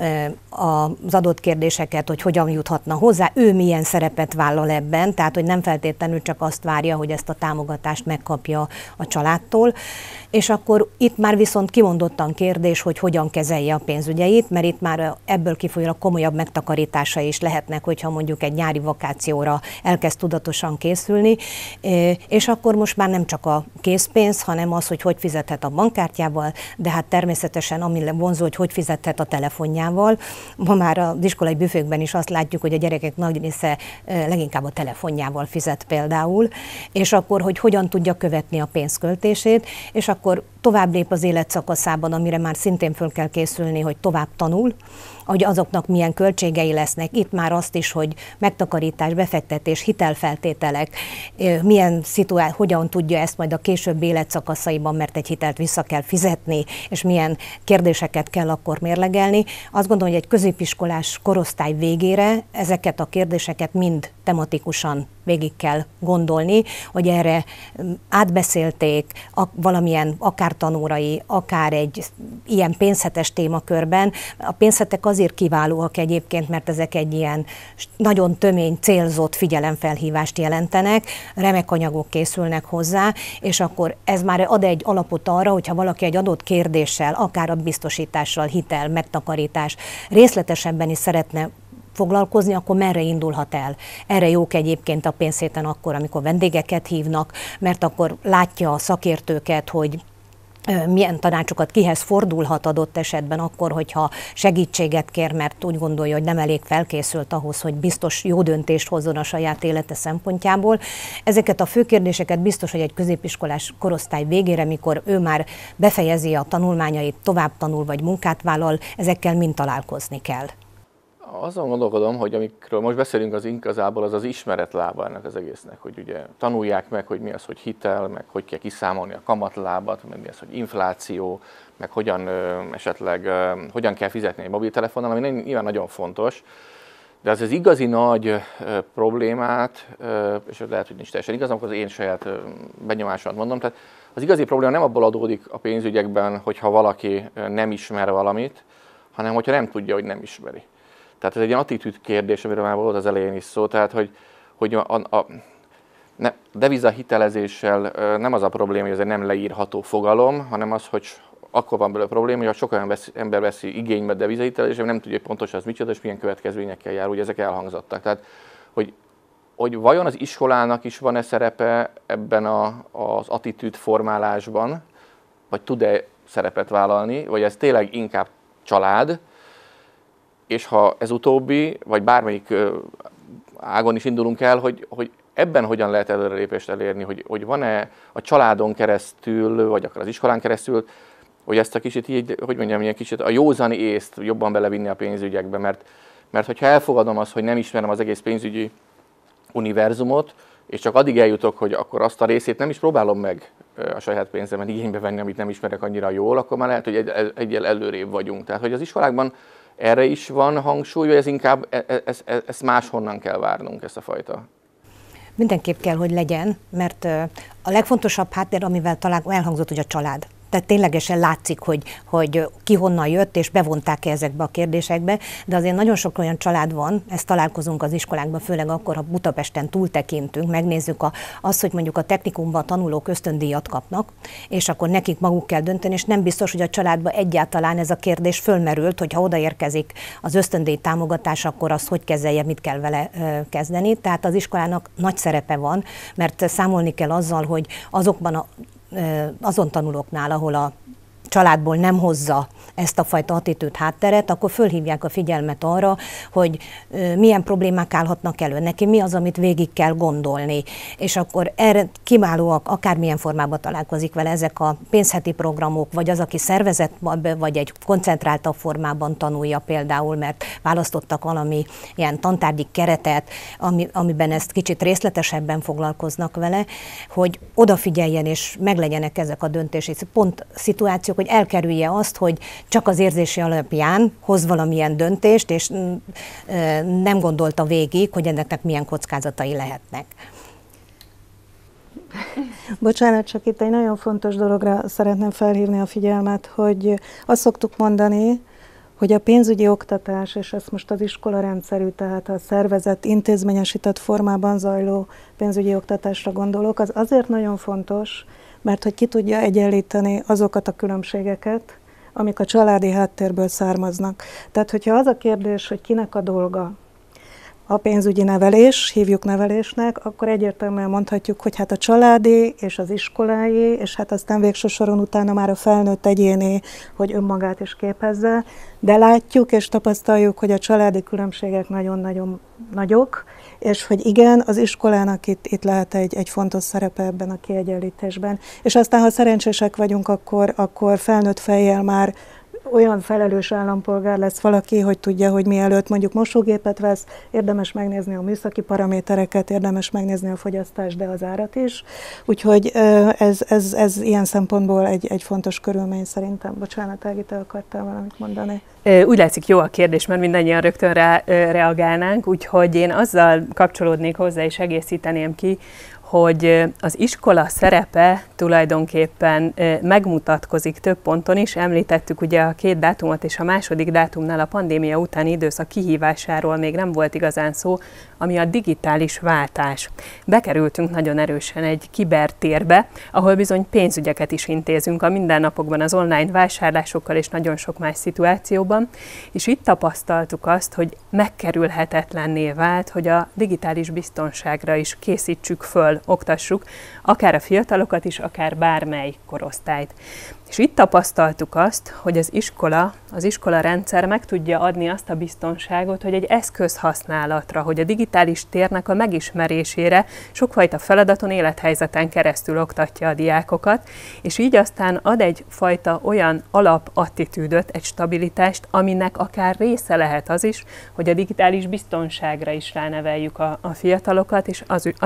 az adott kérdéseket, hogy hogyan juthatna hozzá, ő milyen szerepet vállal ebben, tehát hogy nem feltétlenül csak azt várja, hogy ezt a támogatást megkapja a családtól, és akkor itt már viszont kimondottan kérdés, hogy hogyan kezelje a pénzügyeit, mert itt már ebből kifolyólag komolyabb megtakarításai is lehetnek, hogyha mondjuk egy nyári vakációra elkezd tudatosan készülni, és akkor most már nem csak a készpénz, hanem az, hogy fizethet a bankkártyával, de hát természetesen ami vonzó, hogy fizethet a telefonjával. Ma már az iskolai büfékben is azt látjuk, hogy a gyerekek nagy része leginkább a telefonjával fizet például, és akkor, hogy hogyan tudja követni a pénzköltését, és akkor tovább lép az életszakaszában, amire már szintén föl kell készülni, hogy tovább tanul, hogy azoknak milyen költségei lesznek. Itt már azt is, hogy megtakarítás, befektetés, hitelfeltételek, hogyan tudja ezt majd a később életszakaszaiban, mert egy hitelt vissza kell fizetni, és milyen kérdéseket kell akkor mérlegelni. Azt gondolom, hogy egy középiskolás korosztály végére ezeket a kérdéseket mind tematikusan végig kell gondolni, hogy erre átbeszélték valamilyen akár tanórai, akár egy ilyen pénzhetes témakörben. A pénzhetek azért kiválóak egyébként, mert ezek egy ilyen nagyon tömény, célzott figyelemfelhívást jelentenek, remek anyagok készülnek hozzá, és akkor ez már ad egy alapot arra, hogyha valaki egy adott kérdéssel, akár a biztosítással, hitel, megtakarítás részletesebben is szeretne foglalkozni, akkor merre indulhat el. Erre jók egyébként a pénzhéten akkor, amikor vendégeket hívnak, mert akkor látja a szakértőket, hogy milyen tanácsokat kihez fordulhat adott esetben akkor, hogyha segítséget kér, mert úgy gondolja, hogy nem elég felkészült ahhoz, hogy biztos jó döntést hozzon a saját élete szempontjából. Ezeket a fő kérdéseket biztos, hogy egy középiskolás korosztály végére, mikor ő már befejezi a tanulmányait, tovább tanul vagy munkát vállal, ezekkel mind találkozni kell. Azon gondolkodom, hogy amikről most beszélünk, az igazából az ismeretlába ennek az egésznek, hogy ugye tanulják meg, hogy mi az, hogy hitel, meg hogy kell kiszámolni a kamatlábat, meg mi az, hogy infláció, meg hogyan hogyan kell fizetni egy mobiltelefonnal, ami nyilván nagyon fontos, de az igazi nagy problémát, és lehet, hogy nincs teljesen igaz, akkor az én saját benyomásomat mondom, tehát az igazi probléma nem abból adódik a pénzügyekben, hogyha valaki nem ismer valamit, hanem hogyha nem tudja, hogy nem ismeri. Tehát ez egy ilyen attitűd kérdés, amiről már volt az elején is szó, tehát hogy a devizahitelezéssel nem az a probléma, hogy ez egy nem leírható fogalom, hanem az, hogy akkor van belőle probléma, hogy sok olyan ember veszi igénybe devizahitelezést, és nem tudja, hogy pontosan az micsoda, és milyen következményekkel jár, ugye ezek elhangzottak. Tehát, hogy vajon az iskolának is van-e szerepe ebben az attitűd formálásban, vagy tud-e szerepet vállalni, vagy ez tényleg inkább család, és ha ez utóbbi, vagy bármelyik ágon is indulunk el, hogy ebben hogyan lehet előrelépést elérni, hogy van-e a családon keresztül, vagy akár az iskolán keresztül, hogy ezt a kicsit így, hogy mondjam, ilyen kicsit a józani észt jobban belevinni a pénzügyekbe, mert hogyha elfogadom azt, hogy nem ismerem az egész pénzügyi univerzumot, és csak addig eljutok, hogy akkor azt a részét nem is próbálom meg a saját pénzemet igénybe venni, amit nem ismerek annyira jól, akkor már lehet, hogy egyel előrébb vagyunk. Tehát, hogy az iskolákban erre is van hangsúly, vagy ez inkább ezt máshonnan kell várnunk, ezt a fajta? Mindenképp kell, hogy legyen, mert a legfontosabb háttér, amivel talán elhangzott, hogy a család. Tehát ténylegesen látszik, hogy ki honnan jött, és bevonták ezekbe a kérdésekbe, de azért nagyon sok olyan család van, ezt találkozunk az iskolákban, főleg akkor, ha Budapesten túltekintünk, megnézzük azt, hogy mondjuk a technikumban tanulók ösztöndíjat kapnak, és akkor nekik maguk kell dönteni, és nem biztos, hogy a családban egyáltalán ez a kérdés fölmerült, hogy ha odaérkezik az ösztöndíj támogatás, akkor azt hogy kezelje, mit kell vele kezdeni. Tehát az iskolának nagy szerepe van, mert számolni kell azzal, hogy azon tanulóknál, ahol a családból nem hozza ezt a fajta attitűd hátteret, akkor fölhívják a figyelmet arra, hogy milyen problémák állhatnak elő, neki mi az, amit végig kell gondolni. És akkor erre kiválóak, akármilyen formában találkozik vele ezek a pénzheti programok, vagy az, aki szervezett, vagy egy koncentráltabb formában tanulja például, mert választottak valami ilyen tantárgyi keretet, amiben ezt kicsit részletesebben foglalkoznak vele, hogy odafigyeljen és meglegyenek ezek a döntési szituációk, hogy elkerülje azt, hogy csak az érzési alapján hoz valamilyen döntést, és nem gondolta végig, hogy ennek milyen kockázatai lehetnek. Bocsánat, csak itt egy nagyon fontos dologra szeretném felhívni a figyelmet, hogy azt szoktuk mondani, hogy a pénzügyi oktatás, és ezt most az iskolarendszerű, tehát a szervezett, intézményesített formában zajló pénzügyi oktatásra gondolok, az azért nagyon fontos, mert hogy ki tudja egyenlíteni azokat a különbségeket, amik a családi háttérből származnak. Tehát, hogyha az a kérdés, hogy kinek a dolga a pénzügyi nevelés, hívjuk nevelésnek, akkor egyértelműen mondhatjuk, hogy hát a családi és az iskolái, és hát aztán végső soron utána már a felnőtt egyéné, hogy önmagát is képezze, de látjuk és tapasztaljuk, hogy a családi különbségek nagyon-nagyon nagyok, és hogy igen, az iskolának itt lehet egy fontos szerepe ebben a kiegyenlítésben. És aztán, ha szerencsések vagyunk, akkor felnőtt fejjel már olyan felelős állampolgár lesz valaki, hogy tudja, hogy mielőtt mondjuk mosógépet vesz, érdemes megnézni a műszaki paramétereket, érdemes megnézni a fogyasztást, de az árat is. Úgyhogy ez ilyen szempontból egy fontos körülmény szerintem. Bocsánat, Ági, te akartál valamit mondani? Úgy látszik, jó a kérdés, mert mindannyian rögtön rá reagálnánk, úgyhogy én azzal kapcsolódnék hozzá és egészíteném ki, hogy az iskola szerepe tulajdonképpen megmutatkozik több ponton is. Említettük ugye a 2 dátumot, és a második dátumnál a pandémia utáni időszak kihívásáról még nem volt igazán szó, ami a digitális váltás. Bekerültünk nagyon erősen egy kibertérbe, ahol bizony pénzügyeket is intézünk a mindennapokban az online vásárlásokkal és nagyon sok más szituációban, és itt tapasztaltuk azt, hogy megkerülhetetlenné vált, hogy a digitális biztonságra is készítsük föl, oktassuk, akár a fiatalokat is, akár bármely korosztályt. És itt tapasztaltuk azt, hogy az iskola rendszer meg tudja adni azt a biztonságot, hogy egy eszközhasználatra, hogy a digitális térnek a megismerésére sokfajta feladaton, élethelyzeten keresztül oktatja a diákokat, és így aztán ad egyfajta olyan alapattitűdöt, egy stabilitást, aminek akár része lehet az is, hogy a digitális biztonságra is ráneveljük a fiatalokat, és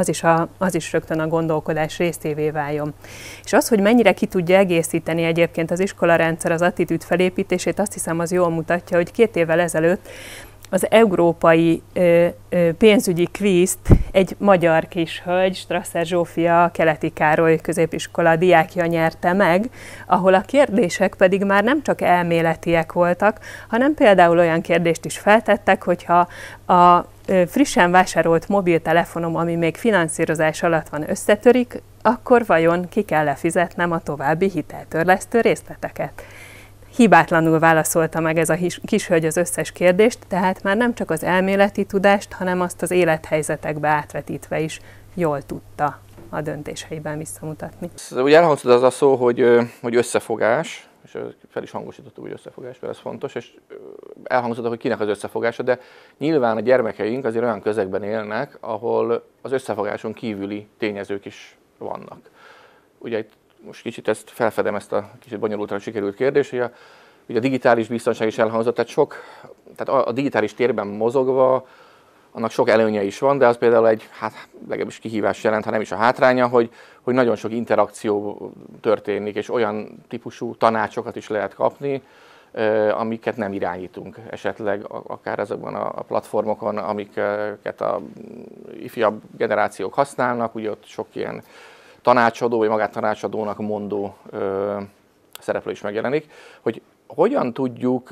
az is rögtön a gondolkodás részévé váljon. És az, hogy mennyire ki tudja egészíteni egyébként az iskolarendszer az attitűd felépítését, azt hiszem, az jól mutatja, hogy 2 évvel ezelőtt az európai pénzügyi kvízt egy magyar kishölgy, Strasser Zsófia, Keleti Károly középiskola diákja nyerte meg, ahol a kérdések pedig már nem csak elméletiek voltak, hanem például olyan kérdést is feltettek, hogyha a frissen vásárolt mobiltelefonom, ami még finanszírozás alatt van, összetörik, akkor vajon ki kell lefizetnem a további hiteltörlesztő részleteket? Hibátlanul válaszolta meg ez a kishölgy az összes kérdést, tehát már nem csak az elméleti tudást, hanem azt az élethelyzetekbe átvetítve is jól tudta a döntéseiben visszamutatni. Ugye elhangzott az a szó, hogy összefogás, és fel is hangosítottuk, hogy összefogás, mert ez fontos, és elhangzott, hogy kinek az összefogása, de nyilván a gyermekeink azért olyan közegben élnek, ahol az összefogáson kívüli tényezők is vannak. Ugye itt most kicsit felfedem ezt a kicsit bonyolultra sikerült kérdést, hogy a digitális biztonság is elhangzott, tehát a digitális térben mozogva, annak sok előnye is van, de az például egy, legalábbis kihívás jelent, ha nem is a hátránya, hogy nagyon sok interakció történik, és olyan típusú tanácsokat is lehet kapni, amiket nem irányítunk esetleg akár azokban a platformokon, amiket a ifjabb generációk használnak, ugye ott sok ilyen tanácsadó, vagy magát tanácsadónak mondó szereplő is megjelenik, hogy hogyan tudjuk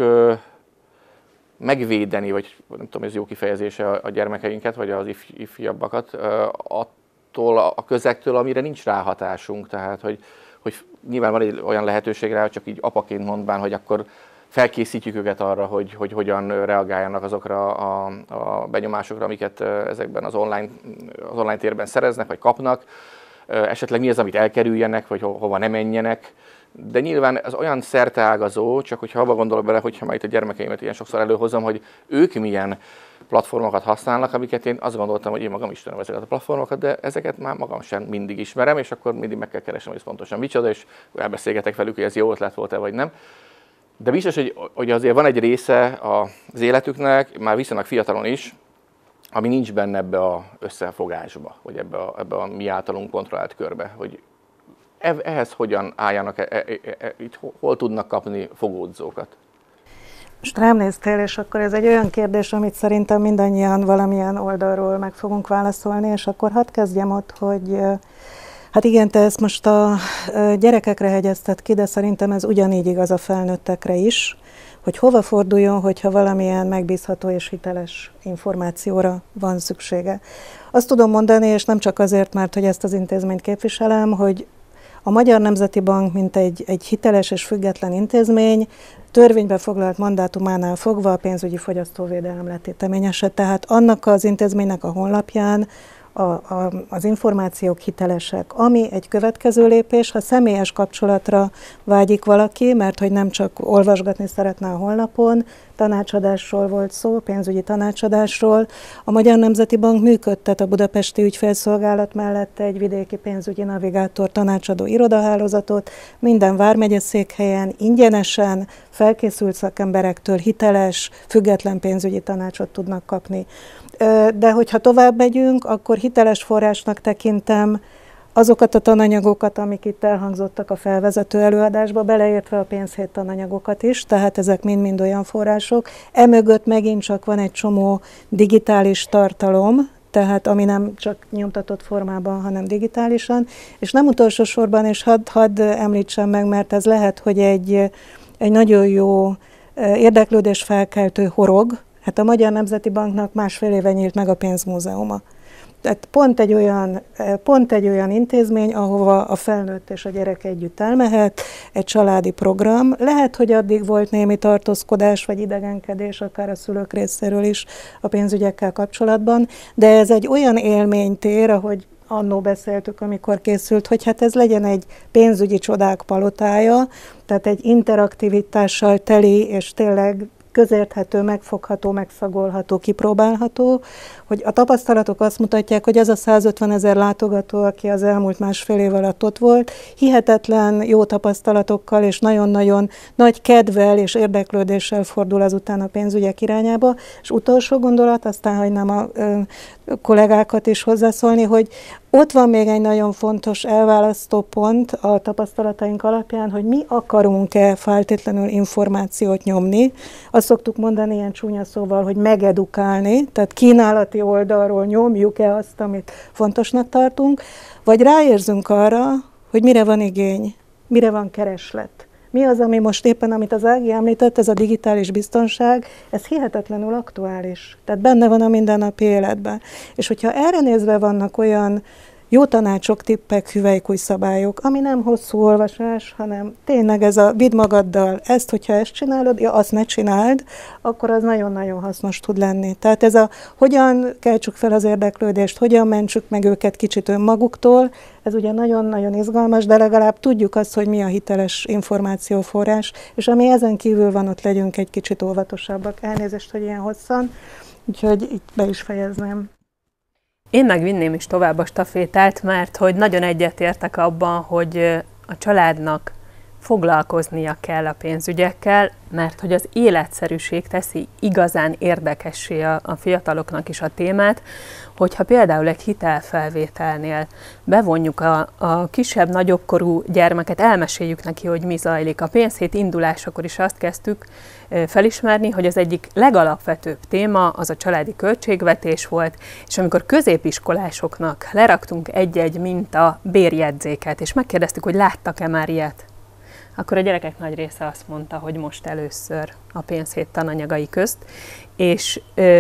megvédeni, vagy nem tudom, ez jó kifejezése a gyermekeinket, vagy az ifjabbakat attól a közegtől, amire nincs ráhatásunk. Tehát, hogy nyilván van egy olyan lehetőség rá, hogy csak így apaként mondván, hogy akkor felkészítjük őket arra, hogy hogyan reagáljanak azokra a benyomásokra, amiket ezekben az online térben szereznek, vagy kapnak. Esetleg mi az, amit elkerüljenek, vagy hova ne menjenek. De nyilván ez olyan szerteágazó, csak hogyha abba gondolok bele, hogyha már itt a gyermekeimet ilyen sokszor előhozom, hogy ők milyen platformokat használnak, amiket én azt gondoltam, hogy én magam is tudom ezeket a platformokat, de ezeket már magam sem mindig ismerem, és akkor mindig meg kell keresnem, hogy ez pontosan micsoda, és elbeszélgetek velük, hogy ez jó ötlet volt-e, vagy nem. De biztos, hogy azért van egy része az életüknek, már viszonylag fiatalon is, ami nincs benne ebbe az összefogásba, vagy ebbe a mi általunk kontrollált körbe, hogy ehhez hogyan álljanak, itt hol tudnak kapni fogódzókat? Most rám néztél, és akkor ez egy olyan kérdés, amit szerintem mindannyian valamilyen oldalról meg fogunk válaszolni, és akkor hadd kezdjem ott, hogy hát igen, te ezt most a gyerekekre hegyezted ki, de szerintem ez ugyanígy igaz a felnőttekre is, hogy hova forduljon, hogyha valamilyen megbízható és hiteles információra van szüksége. Azt tudom mondani, és nem csak azért, mert hogy ezt az intézményt képviselem, hogy A Magyar Nemzeti Bank, mint egy hiteles és független intézmény, törvénybe foglalt mandátumánál fogva a pénzügyi fogyasztóvédelem letéteményese, tehát annak az intézménynek a honlapján az információk hitelesek. Ami egy következő lépés, ha személyes kapcsolatra vágyik valaki, mert hogy nem csak olvasgatni szeretne a honlapon, tanácsadásról volt szó, pénzügyi tanácsadásról. A Magyar Nemzeti Bank működtet a Budapesti Ügyfélszolgálat mellett egy vidéki pénzügyi navigátor tanácsadó irodahálózatot, minden vármegyeszékhelyen ingyenesen felkészült szakemberektől hiteles, független pénzügyi tanácsot tudnak kapni. De hogyha tovább megyünk, akkor hiteles forrásnak tekintem azokat a tananyagokat, amik itt elhangzottak a felvezető előadásba, beleértve a pénzhét tananyagokat is, tehát ezek mind-mind olyan források. Emögött megint csak van egy csomó digitális tartalom, tehát ami nem csak nyomtatott formában, hanem digitálisan. És nem utolsó sorban, és hadd említsem meg, mert ez lehet, hogy egy nagyon jó érdeklődés felkeltő horog. Hát a Magyar Nemzeti Banknak 1,5 éve nyílt meg a pénzmúzeuma. Tehát pont egy olyan intézmény, ahova a felnőtt és a gyerek együtt elmehet, egy családi program. Lehet, hogy addig volt némi tartózkodás vagy idegenkedés, akár a szülők részéről is a pénzügyekkel kapcsolatban, de ez egy olyan élménytér, ahogy annó beszéltük, amikor készült, hogy hát ez legyen egy pénzügyi csodák palotája, tehát egy interaktivitással teli és tényleg közérthető, megfogható, megszagolható, kipróbálható, hogy a tapasztalatok azt mutatják, hogy az a 150 000 látogató, aki az elmúlt 1,5 év alatt ott volt, hihetetlen jó tapasztalatokkal és nagyon-nagyon nagy kedvel és érdeklődéssel fordul azután a pénzügyek irányába. És utolsó gondolat, aztán hagynám a kollégákat is hozzászólni, hogy ott van még egy nagyon fontos elválasztó pont a tapasztalataink alapján, hogy mi akarunk-e feltétlenül információt nyomni. Azt szoktuk mondani ilyen csúnya szóval, hogy megedukálni, tehát kínálati oldalról nyomjuk-e azt, amit fontosnak tartunk, vagy ráérzünk arra, hogy mire van igény, mire van kereslet. Mi az, ami most éppen, amit az Ági említett, ez a digitális biztonság, ez hihetetlenül aktuális. Tehát benne van a mindennapi életben. És hogyha erre nézve vannak olyan jó tanácsok, tippek, hüvelykúj szabályok, ami nem hosszú olvasás, hanem tényleg ez a vidd magaddal, ezt, hogyha ezt csinálod, ja, azt ne csináld, akkor az nagyon-nagyon hasznos tud lenni. Tehát ez a hogyan keltsük fel az érdeklődést, hogyan mentsük meg őket kicsit önmaguktól, ez ugye nagyon-nagyon izgalmas, de legalább tudjuk azt, hogy mi a hiteles információforrás, és ami ezen kívül van, ott legyünk egy kicsit óvatosabbak. Elnézést, hogy ilyen hosszan, úgyhogy itt be is fejezném. Én megvinném is tovább a stafétát, mert hogy nagyon egyetértek abban, hogy a családnak foglalkoznia kell a pénzügyekkel, mert hogy az életszerűség teszi igazán érdekessé a fiataloknak is a témát, hogyha például egy hitelfelvételnél bevonjuk a kisebb-nagyobb korú gyermeket, elmeséljük neki, hogy mi zajlik. A pénzhét indulásakor is azt kezdtük felismerni, hogy az egyik legalapvetőbb téma az a családi költségvetés volt, és amikor középiskolásoknak leraktunk egy-egy minta bérjegyzéket, és megkérdeztük, hogy láttak-e már ilyet, akkor a gyerekek nagy része azt mondta, hogy most először a pénzhét tananyagai közt, és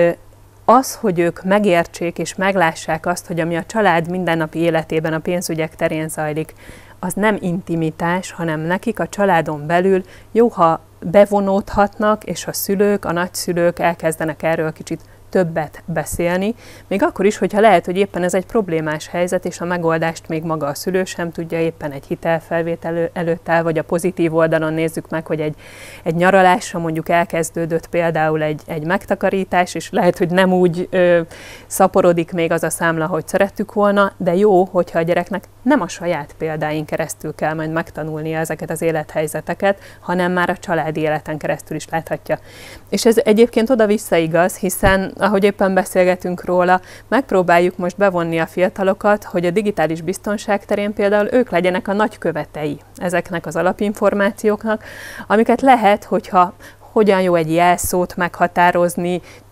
az, hogy ők megértsék és meglássák azt, hogy ami a család mindennapi életében a pénzügyek terén zajlik, az nem intimitás, hanem nekik a családon belül jó, ha bevonódhatnak, és a szülők, a nagyszülők elkezdenek erről kicsit többet beszélni, még akkor is, hogyha lehet, hogy éppen ez egy problémás helyzet, és a megoldást még maga a szülő sem tudja, éppen egy hitelfelvétel előtt áll, vagy a pozitív oldalon nézzük meg, hogy egy nyaralásra mondjuk elkezdődött például egy megtakarítás, és lehet, hogy nem úgy szaporodik még az a számla, hogy szerettük volna, de jó, hogyha a gyereknek nem a saját példáin keresztül kell majd megtanulnia ezeket az élethelyzeteket, hanem már a családi életen keresztül is láthatja. És ez egyébként oda-vissza igaz, hiszen ahogy éppen beszélgetünk róla, megpróbáljuk most bevonni a fiatalokat, hogy a digitális biztonság terén például ők legyenek a nagykövetei ezeknek az alapinformációknak, amiket lehet, hogyha hogyan jó egy jelszót meghatározni,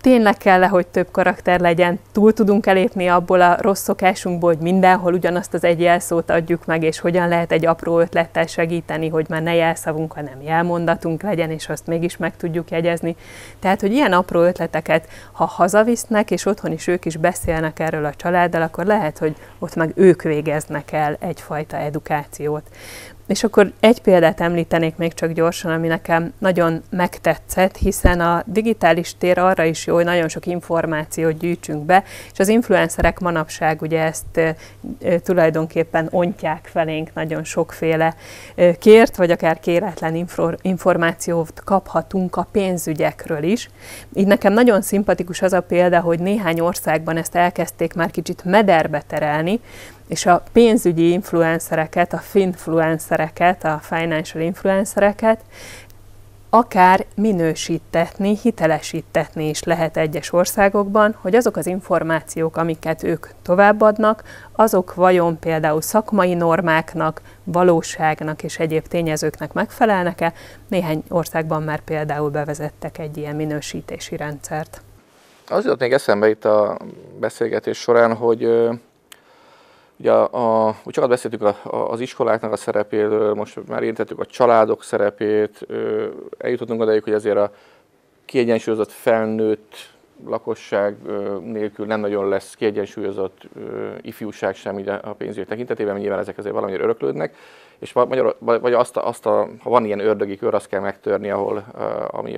tényleg kell-e, hogy több karakter legyen, túl tudunk elépni abból a rossz szokásunkból, hogy mindenhol ugyanazt az egy jelszót adjuk meg, és hogyan lehet egy apró ötlettel segíteni, hogy már ne jelszavunk, hanem jelmondatunk legyen, és azt mégis meg tudjuk jegyezni. Tehát, hogy ilyen apró ötleteket, ha hazavisznek, és otthon is ők is beszélnek erről a családdal, akkor lehet, hogy ott meg ők végeznek el egyfajta edukációt. És akkor egy példát említenék még csak gyorsan, ami nekem nagyon megtetszett, hiszen a digitális tér arra is jó, hogy nagyon sok információt gyűjtsünk be, és az influencerek manapság ugye ezt tulajdonképpen ontják felénk, nagyon sokféle kért, vagy akár kéretlen információt kaphatunk a pénzügyekről is. Így nekem nagyon szimpatikus az a példa, hogy néhány országban ezt elkezdték már kicsit mederbe terelni, és a pénzügyi influencereket, a finfluencereket, a financial influencereket akár minősítetni, hitelesítetni is lehet egyes országokban, hogy azok az információk, amiket ők továbbadnak, azok vajon például szakmai normáknak, valóságnak és egyéb tényezőknek megfelelnek-e. Néhány országban már például bevezettek egy ilyen minősítési rendszert. Az jutott még eszembe itt a beszélgetés során, hogy ugye úgy sokat beszéltük az iskoláknak a szerepéről, most már érintettük a családok szerepét, eljutottunk odáig, hogy azért a kiegyensúlyozott felnőtt lakosság nélkül nem nagyon lesz kiegyensúlyozott ifjúság sem így a pénzügyek tekintetében, nyilván ezek azért valamennyire öröklődnek, és vagy ha van ilyen ördögi kör, azt kell megtörni, ahol ami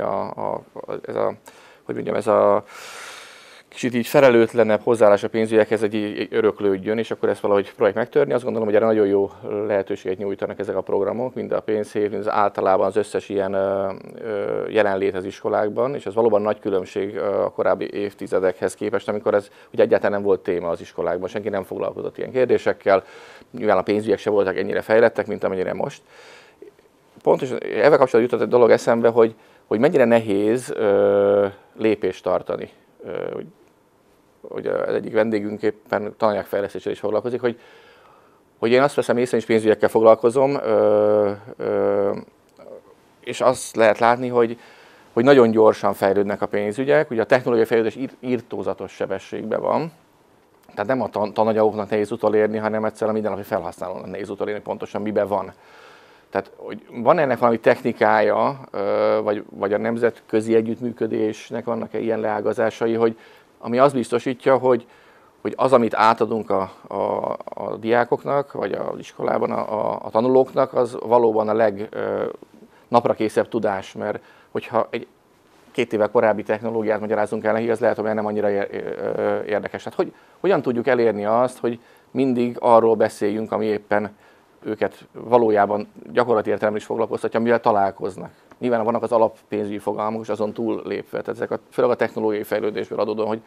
ez a kicsit így felelőtlenebb hozzáállás a pénzügyekhez egy öröklődjön, és akkor ezt valahogy próbáljuk megtörni. Azt gondolom, hogy erre nagyon jó lehetőséget nyújtanak ezek a programok, mind a pénzhív, mind az általában az összes ilyen jelenlét az iskolákban, és ez valóban nagy különbség a korábbi évtizedekhez képest, amikor ez ugye egyáltalán nem volt téma az iskolákban, senki nem foglalkozott ilyen kérdésekkel, nyilván a pénzügyek sem voltak ennyire fejlettek, mint amennyire most. Pontosan ezzel kapcsolatban jutott egy dolog eszembe, hogy mennyire nehéz lépést tartani. Hogy az egyik vendégünk éppen tananyagfejlesztéssel is foglalkozik, hogy én azt veszem észre, és pénzügyekkel foglalkozom, és azt lehet látni, hogy nagyon gyorsan fejlődnek a pénzügyek, ugye a technológiai fejlődés írtózatos sebességben van, tehát nem a tananyagoknak nehéz utolérni, hanem egyszerűen a mindennapi felhasználónak nehéz utolérni, pontosan miben van. Tehát, hogy van ennek valami technikája, vagy a nemzetközi együttműködésnek vannak-e ilyen leágazásai, ami azt biztosítja, hogy az, amit átadunk a diákoknak, vagy az iskolában a tanulóknak, az valóban a legnaprakészebb tudás, mert hogyha egy 2 évvel korábbi technológiát magyarázunk el neki, az lehet, hogy nem annyira érdekes. Tehát hogyan tudjuk elérni azt, hogy mindig arról beszéljünk, ami éppen őket valójában gyakorlati értelemben is foglalkoztatja, amivel találkoznak. Nyilván vannak az alappénzügyi fogalmak, és azon túl lépve. Tehát főleg a technológiai fejlődésből adódóan, hogy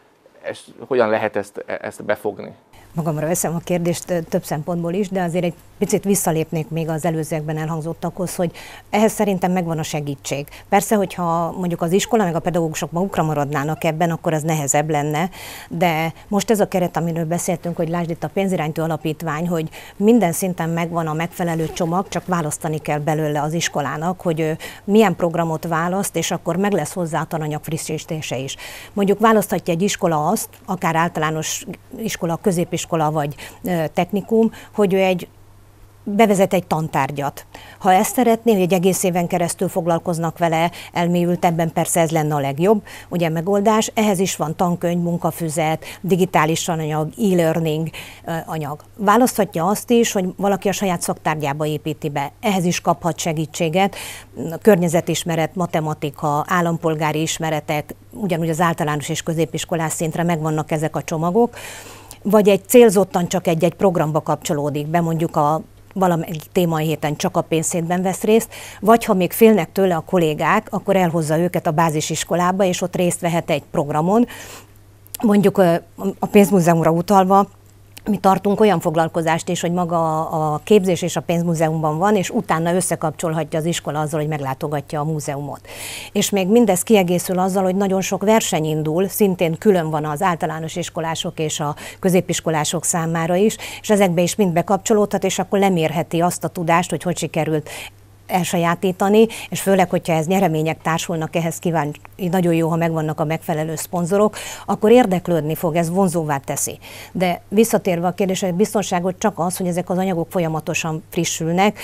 hogyan lehet ezt befogni. Magamra veszem a kérdést több szempontból is, de azért egy picit visszalépnék még az előzőekben elhangzottakhoz, hogy ehhez szerintem megvan a segítség. Persze, hogyha mondjuk az iskola meg a pedagógusok magukra maradnának ebben, akkor az nehezebb lenne, de most ez a keret, amiről beszéltünk, hogy lásd itt a pénzirányító alapítvány, hogy minden szinten megvan a megfelelő csomag, csak választani kell belőle az iskolának, hogy milyen programot választ, és akkor meg lesz hozzá a tananyag frissítése is. Mondjuk választhatja egy iskola azt, akár általános iskola, középiskola vagy technikum, hogy ő bevezet egy tantárgyat. Ha ezt szeretné, hogy egy egész éven keresztül foglalkoznak vele, elmélyültebben, persze ez lenne a legjobb, ugye megoldás. Ehhez is van tankönyv, munkafüzet, digitális anyag, e-learning anyag. Választhatja azt is, hogy valaki a saját szaktárgyába építi be. Ehhez is kaphat segítséget. Környezetismeret, matematika, állampolgári ismeretek, ugyanúgy az általános és középiskolás szintre megvannak ezek a csomagok. Vagy egy célzottan csak egy programba kapcsolódik be, mondjuk valamelyik témai héten csak a pénzhétben vesz részt, vagy ha még félnek tőle a kollégák, akkor elhozza őket a bázisiskolába, és ott részt vehet egy programon. Mondjuk a pénzmúzeumra utalva, mi tartunk olyan foglalkozást is, hogy maga a képzés és a pénzmúzeumban van, és utána összekapcsolhatja az iskola azzal, hogy meglátogatja a múzeumot. És még mindez kiegészül azzal, hogy nagyon sok verseny indul, szintén külön van az általános iskolások és a középiskolások számára is, és ezekbe is mind bekapcsolódhat, és akkor lemérheti azt a tudást, hogy sikerült elsajátítani, és főleg, hogyha ez nyeremények társulnak, ehhez kíváncsi, nagyon jó, ha megvannak a megfelelő szponzorok, akkor érdeklődni fog, ez vonzóvá teszi. De visszatérve a kérdésre, biztonságot csak az, hogy ezek az anyagok folyamatosan frissülnek,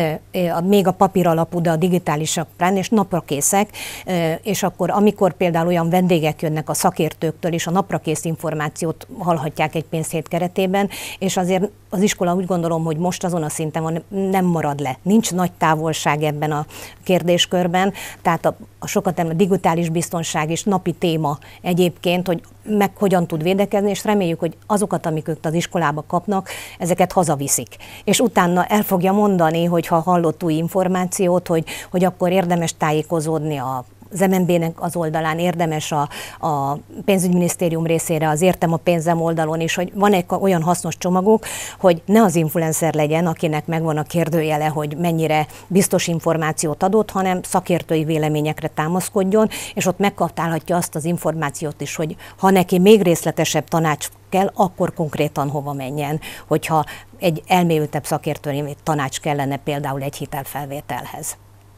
még a papír alapú, de a digitálisak és naprakészek, és akkor amikor például olyan vendégek jönnek a szakértőktől, és a naprakész információt hallhatják egy pénzhét keretében, és azért az iskola úgy gondolom, hogy most azon a szinten van, nem marad le. Nincs nagy távolság ebben a kérdéskörben, tehát a sokat a digitális biztonság is napi téma egyébként, hogy meg hogyan tud védekezni, és reméljük, hogy azokat, amiket az iskolába kapnak, ezeket hazaviszik. És utána el fogja mondani, hogyha hallott új információt, hogy akkor érdemes tájékozódni az MNB-nek az oldalán, érdemes a pénzügyminisztérium részére, az Értem a pénzem oldalon is, hogy van olyan hasznos csomagok, hogy ne az influencer legyen, akinek megvan a kérdőjele, hogy mennyire biztos információt adott, hanem szakértői véleményekre támaszkodjon, és ott megkapálhatja azt az információt is, hogy ha neki még részletesebb tanács kell, akkor konkrétan hova menjen, hogyha egy elmélyültebb szakértői tanács kellene például egy hitelfelvételhez.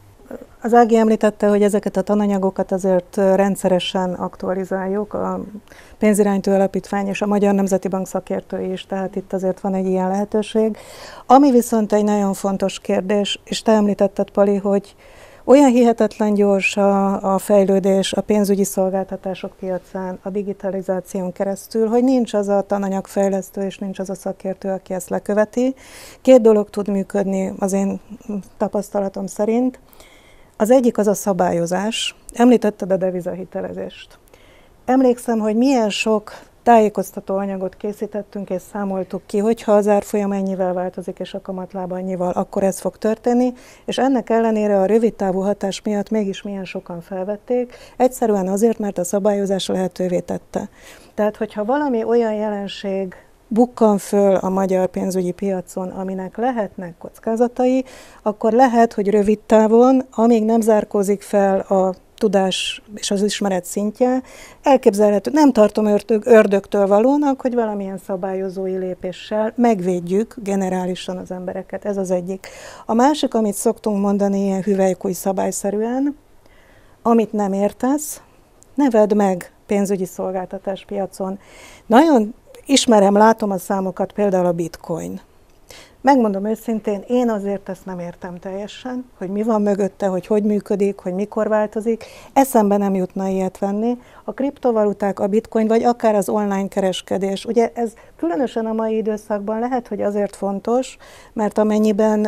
Az Ági említette, hogy ezeket a tananyagokat azért rendszeresen aktualizáljuk, a Pénzirányító Alapítvány és a Magyar Nemzeti Bank szakértői is, tehát itt azért van egy ilyen lehetőség. Ami viszont egy nagyon fontos kérdés, és te említetted, Pali, hogy olyan hihetetlen gyors a fejlődés a pénzügyi szolgáltatások piacán, a digitalizáción keresztül, hogy nincs az a tananyagfejlesztő és nincs az a szakértő, aki ezt leköveti. Két dolog tud működni az én tapasztalatom szerint. Az egyik az a szabályozás. Említetted a devizahitelezést. Emlékszem, hogy milyen sok tájékoztató anyagot készítettünk és számoltuk ki, hogyha az árfolyam ennyivel változik és a kamatláb annyival, akkor ez fog történni, és ennek ellenére a rövidtávú hatás miatt mégis milyen sokan felvették, egyszerűen azért, mert a szabályozás lehetővé tette. Tehát, hogyha valami olyan jelenség bukkan föl a magyar pénzügyi piacon, aminek lehetnek kockázatai, akkor lehet, hogy rövid távon, amíg nem zárkózik fel a tudás és az ismeret szintje, elképzelhető, nem tartom ördögtől valónak, hogy valamilyen szabályozói lépéssel megvédjük generálisan az embereket. Ez az egyik. A másik, amit szoktunk mondani ilyen hüvelykúj szabályszerűen, amit nem értesz, ne vedd meg pénzügyi szolgáltatás piacon. Nagyon ismerem, látom a számokat, például a bitcoin. Megmondom őszintén, én azért ezt nem értem teljesen, hogy mi van mögötte, hogy működik, hogy mikor változik. Eszembe nem jutna ilyet venni. A kriptovaluták, a bitcoin, vagy akár az online kereskedés. Ugye ez különösen a mai időszakban lehet, hogy azért fontos, mert amennyiben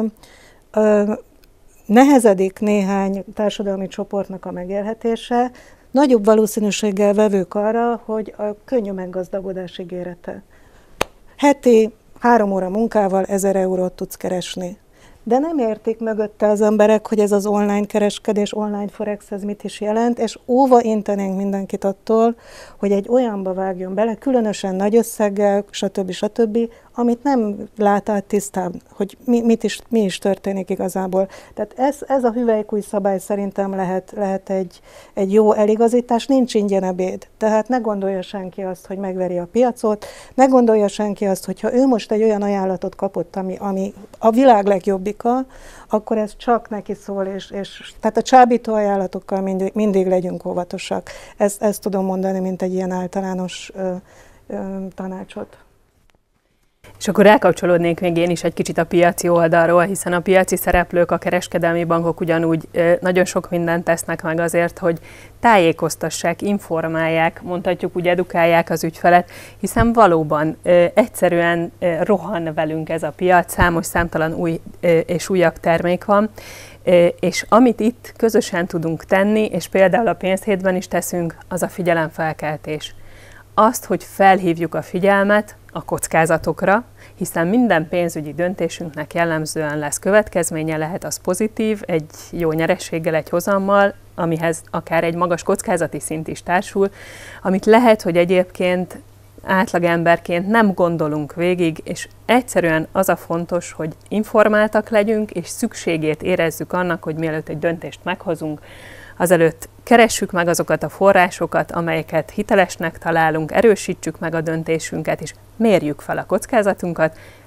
nehezedik néhány társadalmi csoportnak a megélhetése, nagyobb valószínűséggel vevők arra, hogy a könnyű meggazdagodás ígérete. Heti 3 óra munkával 1000 eurót tudsz keresni. De nem értik mögötte az emberek, hogy ez az online kereskedés, online forex, ez mit is jelent, és óva intenénk mindenkit attól, hogy egy olyanba vágjon bele, különösen nagy összeggel, stb., amit nem lát át tisztán, hogy mi is történik igazából. Tehát ez a hüvelykúj szabály szerintem lehet egy jó eligazítás, nincs ingyen ebéd. Tehát ne gondolja senki azt, hogy megveri a piacot, ne gondolja senki azt, hogyha ő most egy olyan ajánlatot kapott, ami a világ legjobbika, akkor ez csak neki szól, és tehát a csábító ajánlatokkal mindig legyünk óvatosak. Ezt tudom mondani, mint egy ilyen általános tanácsot. És akkor rákapcsolódnék még én is egy kicsit a piaci oldalról, hiszen a piaci szereplők, a kereskedelmi bankok ugyanúgy nagyon sok mindent tesznek meg azért, hogy tájékoztassák, informálják, mondhatjuk úgy, edukálják az ügyfelet, hiszen valóban egyszerűen rohan velünk ez a piac, számtalan új és újabb termék van, és amit itt közösen tudunk tenni, és például a pénzhétben is teszünk, az a figyelemfelkeltés. Azt, hogy felhívjuk a figyelmet a kockázatokra, hiszen minden pénzügyi döntésünknek jellemzően lesz következménye, lehet az pozitív, egy jó nyerességgel, egy hozammal, amihez akár egy magas kockázati szint is társul, amit lehet, hogy egyébként átlagemberként nem gondolunk végig, és egyszerűen az a fontos, hogy informáltak legyünk, és szükségét érezzük annak, hogy mielőtt egy döntést meghozunk, azelőtt keressük meg azokat a forrásokat, amelyeket hitelesnek találunk, erősítsük meg a döntésünket, és mérjük fel a kockázatunkat,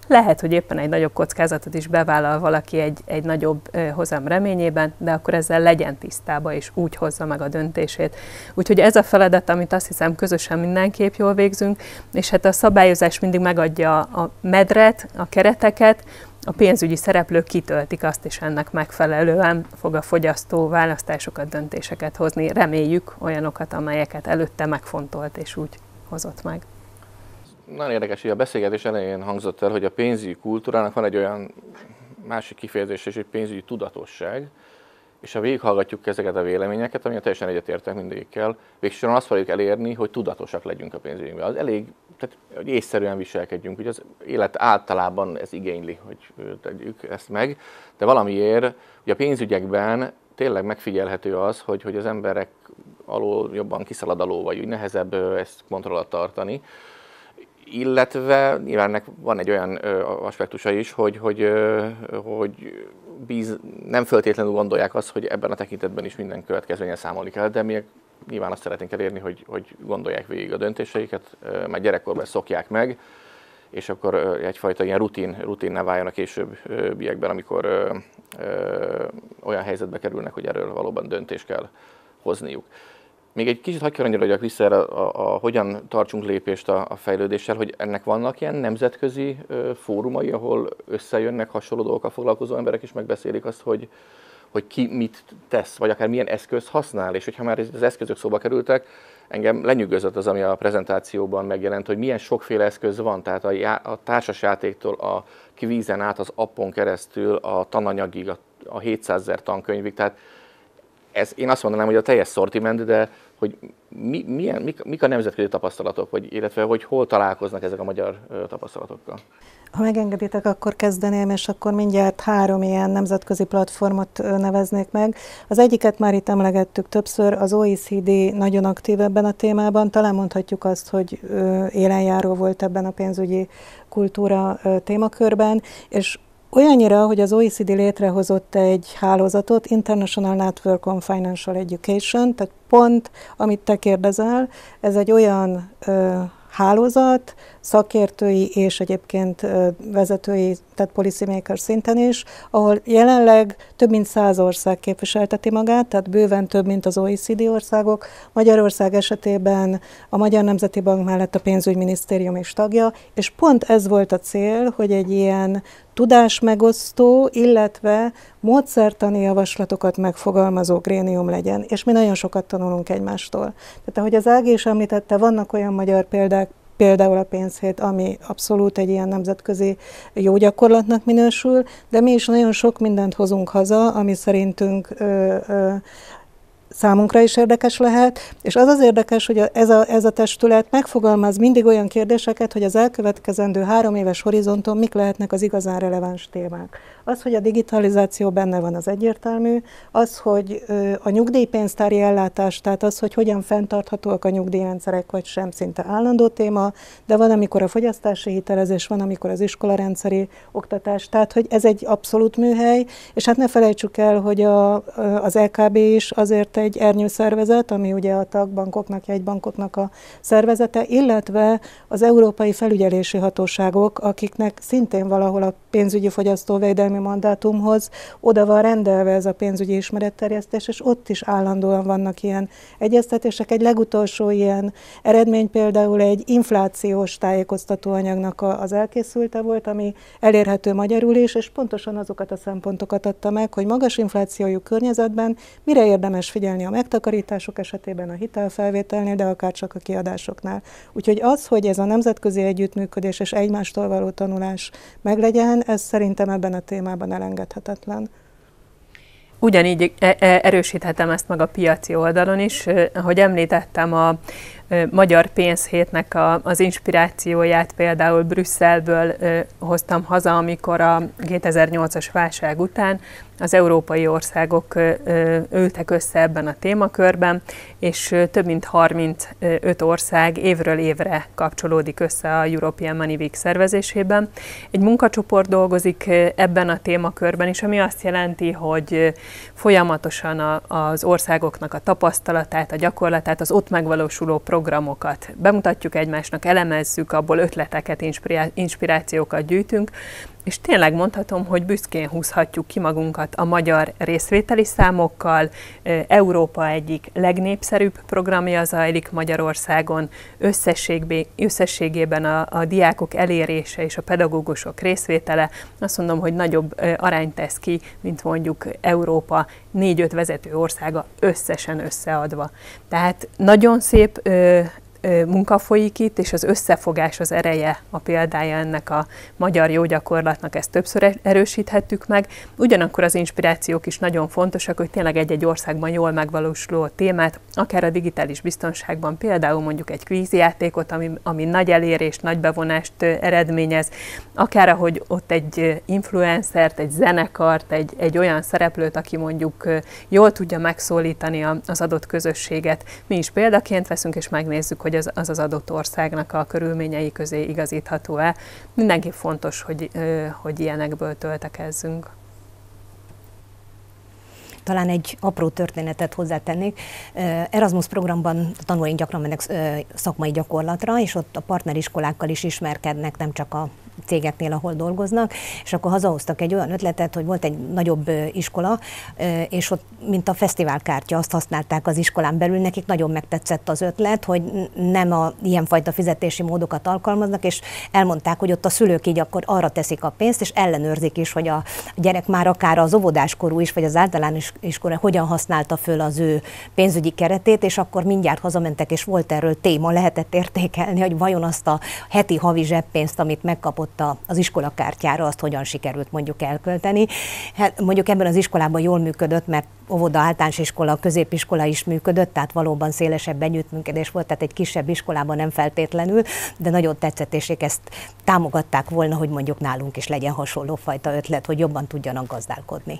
Lehet, hogy éppen egy nagyobb kockázatot is bevállal valaki egy nagyobb hozam reményében, de akkor ezzel legyen tisztába, és úgy hozza meg a döntését. Úgyhogy ez a feladat, amit azt hiszem közösen mindenképp jól végzünk, és hát a szabályozás mindig megadja a medret, a kereteket, a pénzügyi szereplők kitöltik azt, és ennek megfelelően fog a fogyasztó választásokat, döntéseket hozni. Reméljük olyanokat, amelyeket előtte megfontolt, és úgy hozott meg. Nagyon érdekes, hogy a beszélgetés elején hangzott el, hogy a pénzügyi kultúrának van egy olyan másik kifejezés, és egy pénzügyi tudatosság, és ha végighallgatjuk ezeket a véleményeket, ami teljesen egyetértek mindegyikkel, végsősorban azt fogjuk elérni, hogy tudatosak legyünk a pénzügyünkben. Az elég, tehát hogy észszerűen viselkedjünk, hogy az élet általában ez igényli, hogy tegyük ezt meg, de valamiért ugye a pénzügyekben tényleg megfigyelhető az, hogy az emberek alól jobban kiszalad alól, vagy úgy nehezebb ezt kontroll alatt tartani. Illetve nyilván ennek van egy olyan aspektusa is, hogy nem feltétlenül gondolják azt, hogy ebben a tekintetben is minden következményen számolni kell, de mi nyilván azt szeretnénk elérni, hogy gondolják végig a döntéseiket, mert gyerekkorban szokják meg, és akkor egyfajta ilyen rutinná váljon a későbbiekben, amikor olyan helyzetbe kerülnek, hogy erről valóban döntést kell hozniuk. Még egy kicsit hadd kanyarodjak vissza erre, hogyan tartsunk lépést a fejlődéssel, hogy ennek vannak ilyen nemzetközi fórumai, ahol összejönnek hasonló dolgokkal foglalkozó emberek, és megbeszélik azt, hogy ki mit tesz, vagy akár milyen eszközt használ, és hogyha már az eszközök szóba kerültek, engem lenyűgözött az, ami a prezentációban megjelent, hogy milyen sokféle eszköz van, tehát a társasjátéktól a kvízen át, az appon keresztül, a tananyagig, a 700 000 tankönyvig, tehát én azt mondanám, hogy a teljes szortiment, de hogy mik a nemzetközi tapasztalatok, illetve hogy hol találkoznak ezek a magyar tapasztalatokkal? Ha megengeditek, akkor kezdeném, és akkor mindjárt 3 ilyen nemzetközi platformot neveznék meg. Az egyiket már itt emlegettük többször, az OECD nagyon aktív ebben a témában, talán mondhatjuk azt, hogy élenjáró volt ebben a pénzügyi kultúra témakörben, és olyannyira, hogy az OECD létrehozott egy hálózatot, International Network on Financial Education, tehát pont, amit te kérdezel, ez egy olyan hálózat, szakértői és egyébként vezetői, tehát policymaker szinten is, ahol jelenleg több mint 100 ország képviselteti magát, tehát bőven több, mint az OECD országok. Magyarország esetében a Magyar Nemzeti Bank mellett a Pénzügyminisztérium is tagja, és pont ez volt a cél, hogy egy ilyen tudásmegosztó, illetve módszertani javaslatokat megfogalmazó grémium legyen, és mi nagyon sokat tanulunk egymástól. Tehát ahogy az Ági is említette, vannak olyan magyar példák, például a pénzhét, ami abszolút egy ilyen nemzetközi jó gyakorlatnak minősül, de mi is nagyon sok mindent hozunk haza, ami szerintünk számunkra is érdekes lehet, és az érdekes, hogy ez a testület megfogalmaz mindig olyan kérdéseket, hogy az elkövetkezendő 3 éves horizonton mik lehetnek az igazán releváns témák. Az, hogy a digitalizáció benne van, az egyértelmű, az, hogy a nyugdíjpénztári ellátás, tehát az, hogy hogyan fenntarthatóak a nyugdíjrendszerek, vagy sem, szinte állandó téma, de van, amikor a fogyasztási hitelezés, van, amikor az iskolarendszeri oktatás, tehát, hogy ez egy abszolút műhely, és hát ne felejtsük el, hogy az LKB is azért egy ernyőszervezet, ami ugye a tagbankoknak, jegybankoknak a szervezete, illetve az európai felügyelési hatóságok, akiknek szintén valahol a pénzügyi fogyasztóvédelmi mandátumhoz oda van rendelve ez a pénzügyi ismeretterjesztés, és ott is állandóan vannak ilyen egyeztetések. Egy legutolsó ilyen eredmény például egy inflációs tájékoztatóanyagnak az elkészülte volt, ami elérhető magyarul is, és pontosan azokat a szempontokat adta meg, hogy magas inflációjú környezetben mire érdemes figyelni a megtakarítások esetében, a hitelfelvételnél, de akár csak a kiadásoknál. Úgyhogy az, hogy ez a nemzetközi együttműködés és egymástól való tanulás meglegyen, ez szerintem ebben a témában elengedhetetlen. Ugyanígy erősíthetem ezt meg a piaci oldalon is. Ahogy említettem, a magyar pénzhétnek az inspirációját például Brüsszelből hoztam haza, amikor a 2008-as válság után az európai országok ültek össze ebben a témakörben, és több mint 35 ország évről évre kapcsolódik össze a European Money Week szervezésében. Egy munkacsoport dolgozik ebben a témakörben is, ami azt jelenti, hogy folyamatosan az országoknak a tapasztalatát, a gyakorlatát, az ott megvalósuló programokat. Bemutatjuk egymásnak, elemezzük, abból ötleteket, inspirációkat gyűjtünk, és tényleg mondhatom, hogy büszkén húzhatjuk ki magunkat a magyar részvételi számokkal. Európa egyik legnépszerűbb programja zajlik Magyarországon, összességében a diákok elérése és a pedagógusok részvétele. Azt mondom, hogy nagyobb arányt tesz ki, mint mondjuk Európa 4-5 vezető országa összesen összeadva. Tehát nagyon szép munka folyik itt, és az összefogás az ereje, a példája ennek a magyar jó gyakorlatnak, ezt többször erősíthettük meg. Ugyanakkor az inspirációk is nagyon fontosak, hogy tényleg egy-egy országban jól megvalósuló témát, akár a digitális biztonságban, például mondjuk egy kvízjátékot, ami nagy elérést, nagy bevonást eredményez, akár ahogy ott egy influencert, egy zenekart, egy olyan szereplőt, aki mondjuk jól tudja megszólítani az adott közösséget. Mi is példaként veszünk, és megnézzük, hogy az adott országnak a körülményei közé igazítható-e. Mindenképp fontos, hogy ilyenekből töltekezzünk. Talán egy apró történetet hozzátennék. Erasmus programban tanulóink gyakran mennek szakmai gyakorlatra, és ott a partneriskolákkal is ismerkednek, nem csak a cégeknél, ahol dolgoznak, és akkor hazahoztak egy olyan ötletet, hogy volt egy nagyobb iskola, és ott, mint a fesztiválkártya, azt használták az iskolán belül, nekik nagyon megtetszett az ötlet, hogy nem ilyenfajta fizetési módokat alkalmaznak, és elmondták, hogy ott a szülők így akkor arra teszik a pénzt, és ellenőrzik is, hogy a gyerek már akár az óvodáskorú is, vagy az általános iskola hogyan használta föl az ő pénzügyi keretét, és akkor mindjárt hazamentek, és volt erről téma, lehetett értékelni, hogy vajon azt a heti havi zseppénzt, amit megkapott az iskolakártyára, azt hogyan sikerült mondjuk elkölteni. Hát mondjuk ebben az iskolában jól működött, mert óvoda, általános iskola, középiskola is működött, tehát valóban szélesebb együttműködés volt, tehát egy kisebb iskolában nem feltétlenül, de nagyon tetszett, és ezt támogatták volna, hogy mondjuk nálunk is legyen hasonló fajta ötlet, hogy jobban tudjanak gazdálkodni.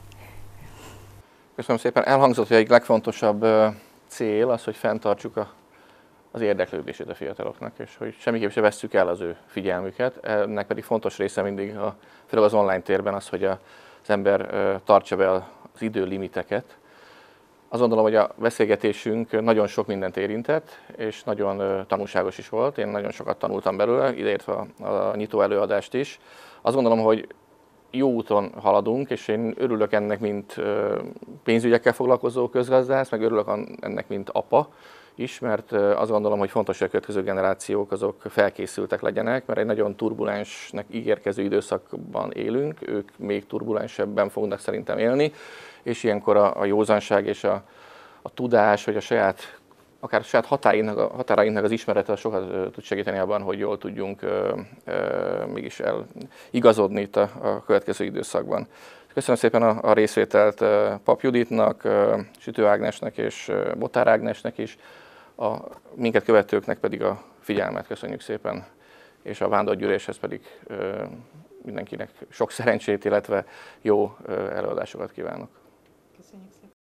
Köszönöm szépen. Elhangzott, hogy egy legfontosabb cél az, hogy fenntartsuk az érdeklődését a fiataloknak, és hogy semmiképp se vesszük el az ő figyelmüket. Ennek pedig fontos része mindig, főleg az online térben az, hogy az ember tartsa be az időlimiteket. Azt gondolom, hogy a beszélgetésünk nagyon sok mindent érintett, és nagyon tanulságos is volt. Én nagyon sokat tanultam belőle, ideértve a nyitó előadást is. Azt gondolom, hogy jó úton haladunk, és én örülök ennek, mint pénzügyekkel foglalkozó közgazdász, meg örülök ennek, mint apa is, mert azt gondolom, hogy fontos, hogy a következő generációk azok felkészültek legyenek, mert egy nagyon turbulensnek ígérkező időszakban élünk, ők még turbulensebben fognak szerintem élni, és ilyenkor a józanság és a tudás, vagy akár a saját határainknak az ismerete sokat tud segíteni abban, hogy jól tudjunk mégis igazodni itt a következő időszakban. Köszönöm szépen a részvételt Pap Juditnak, Sütő Ágnesnek és Botár Ágnesnek is, a minket követőknek pedig a figyelmet köszönjük szépen, és a vándorgyűléshez pedig mindenkinek sok szerencsét, illetve jó előadásokat kívánok. Köszönjük szépen.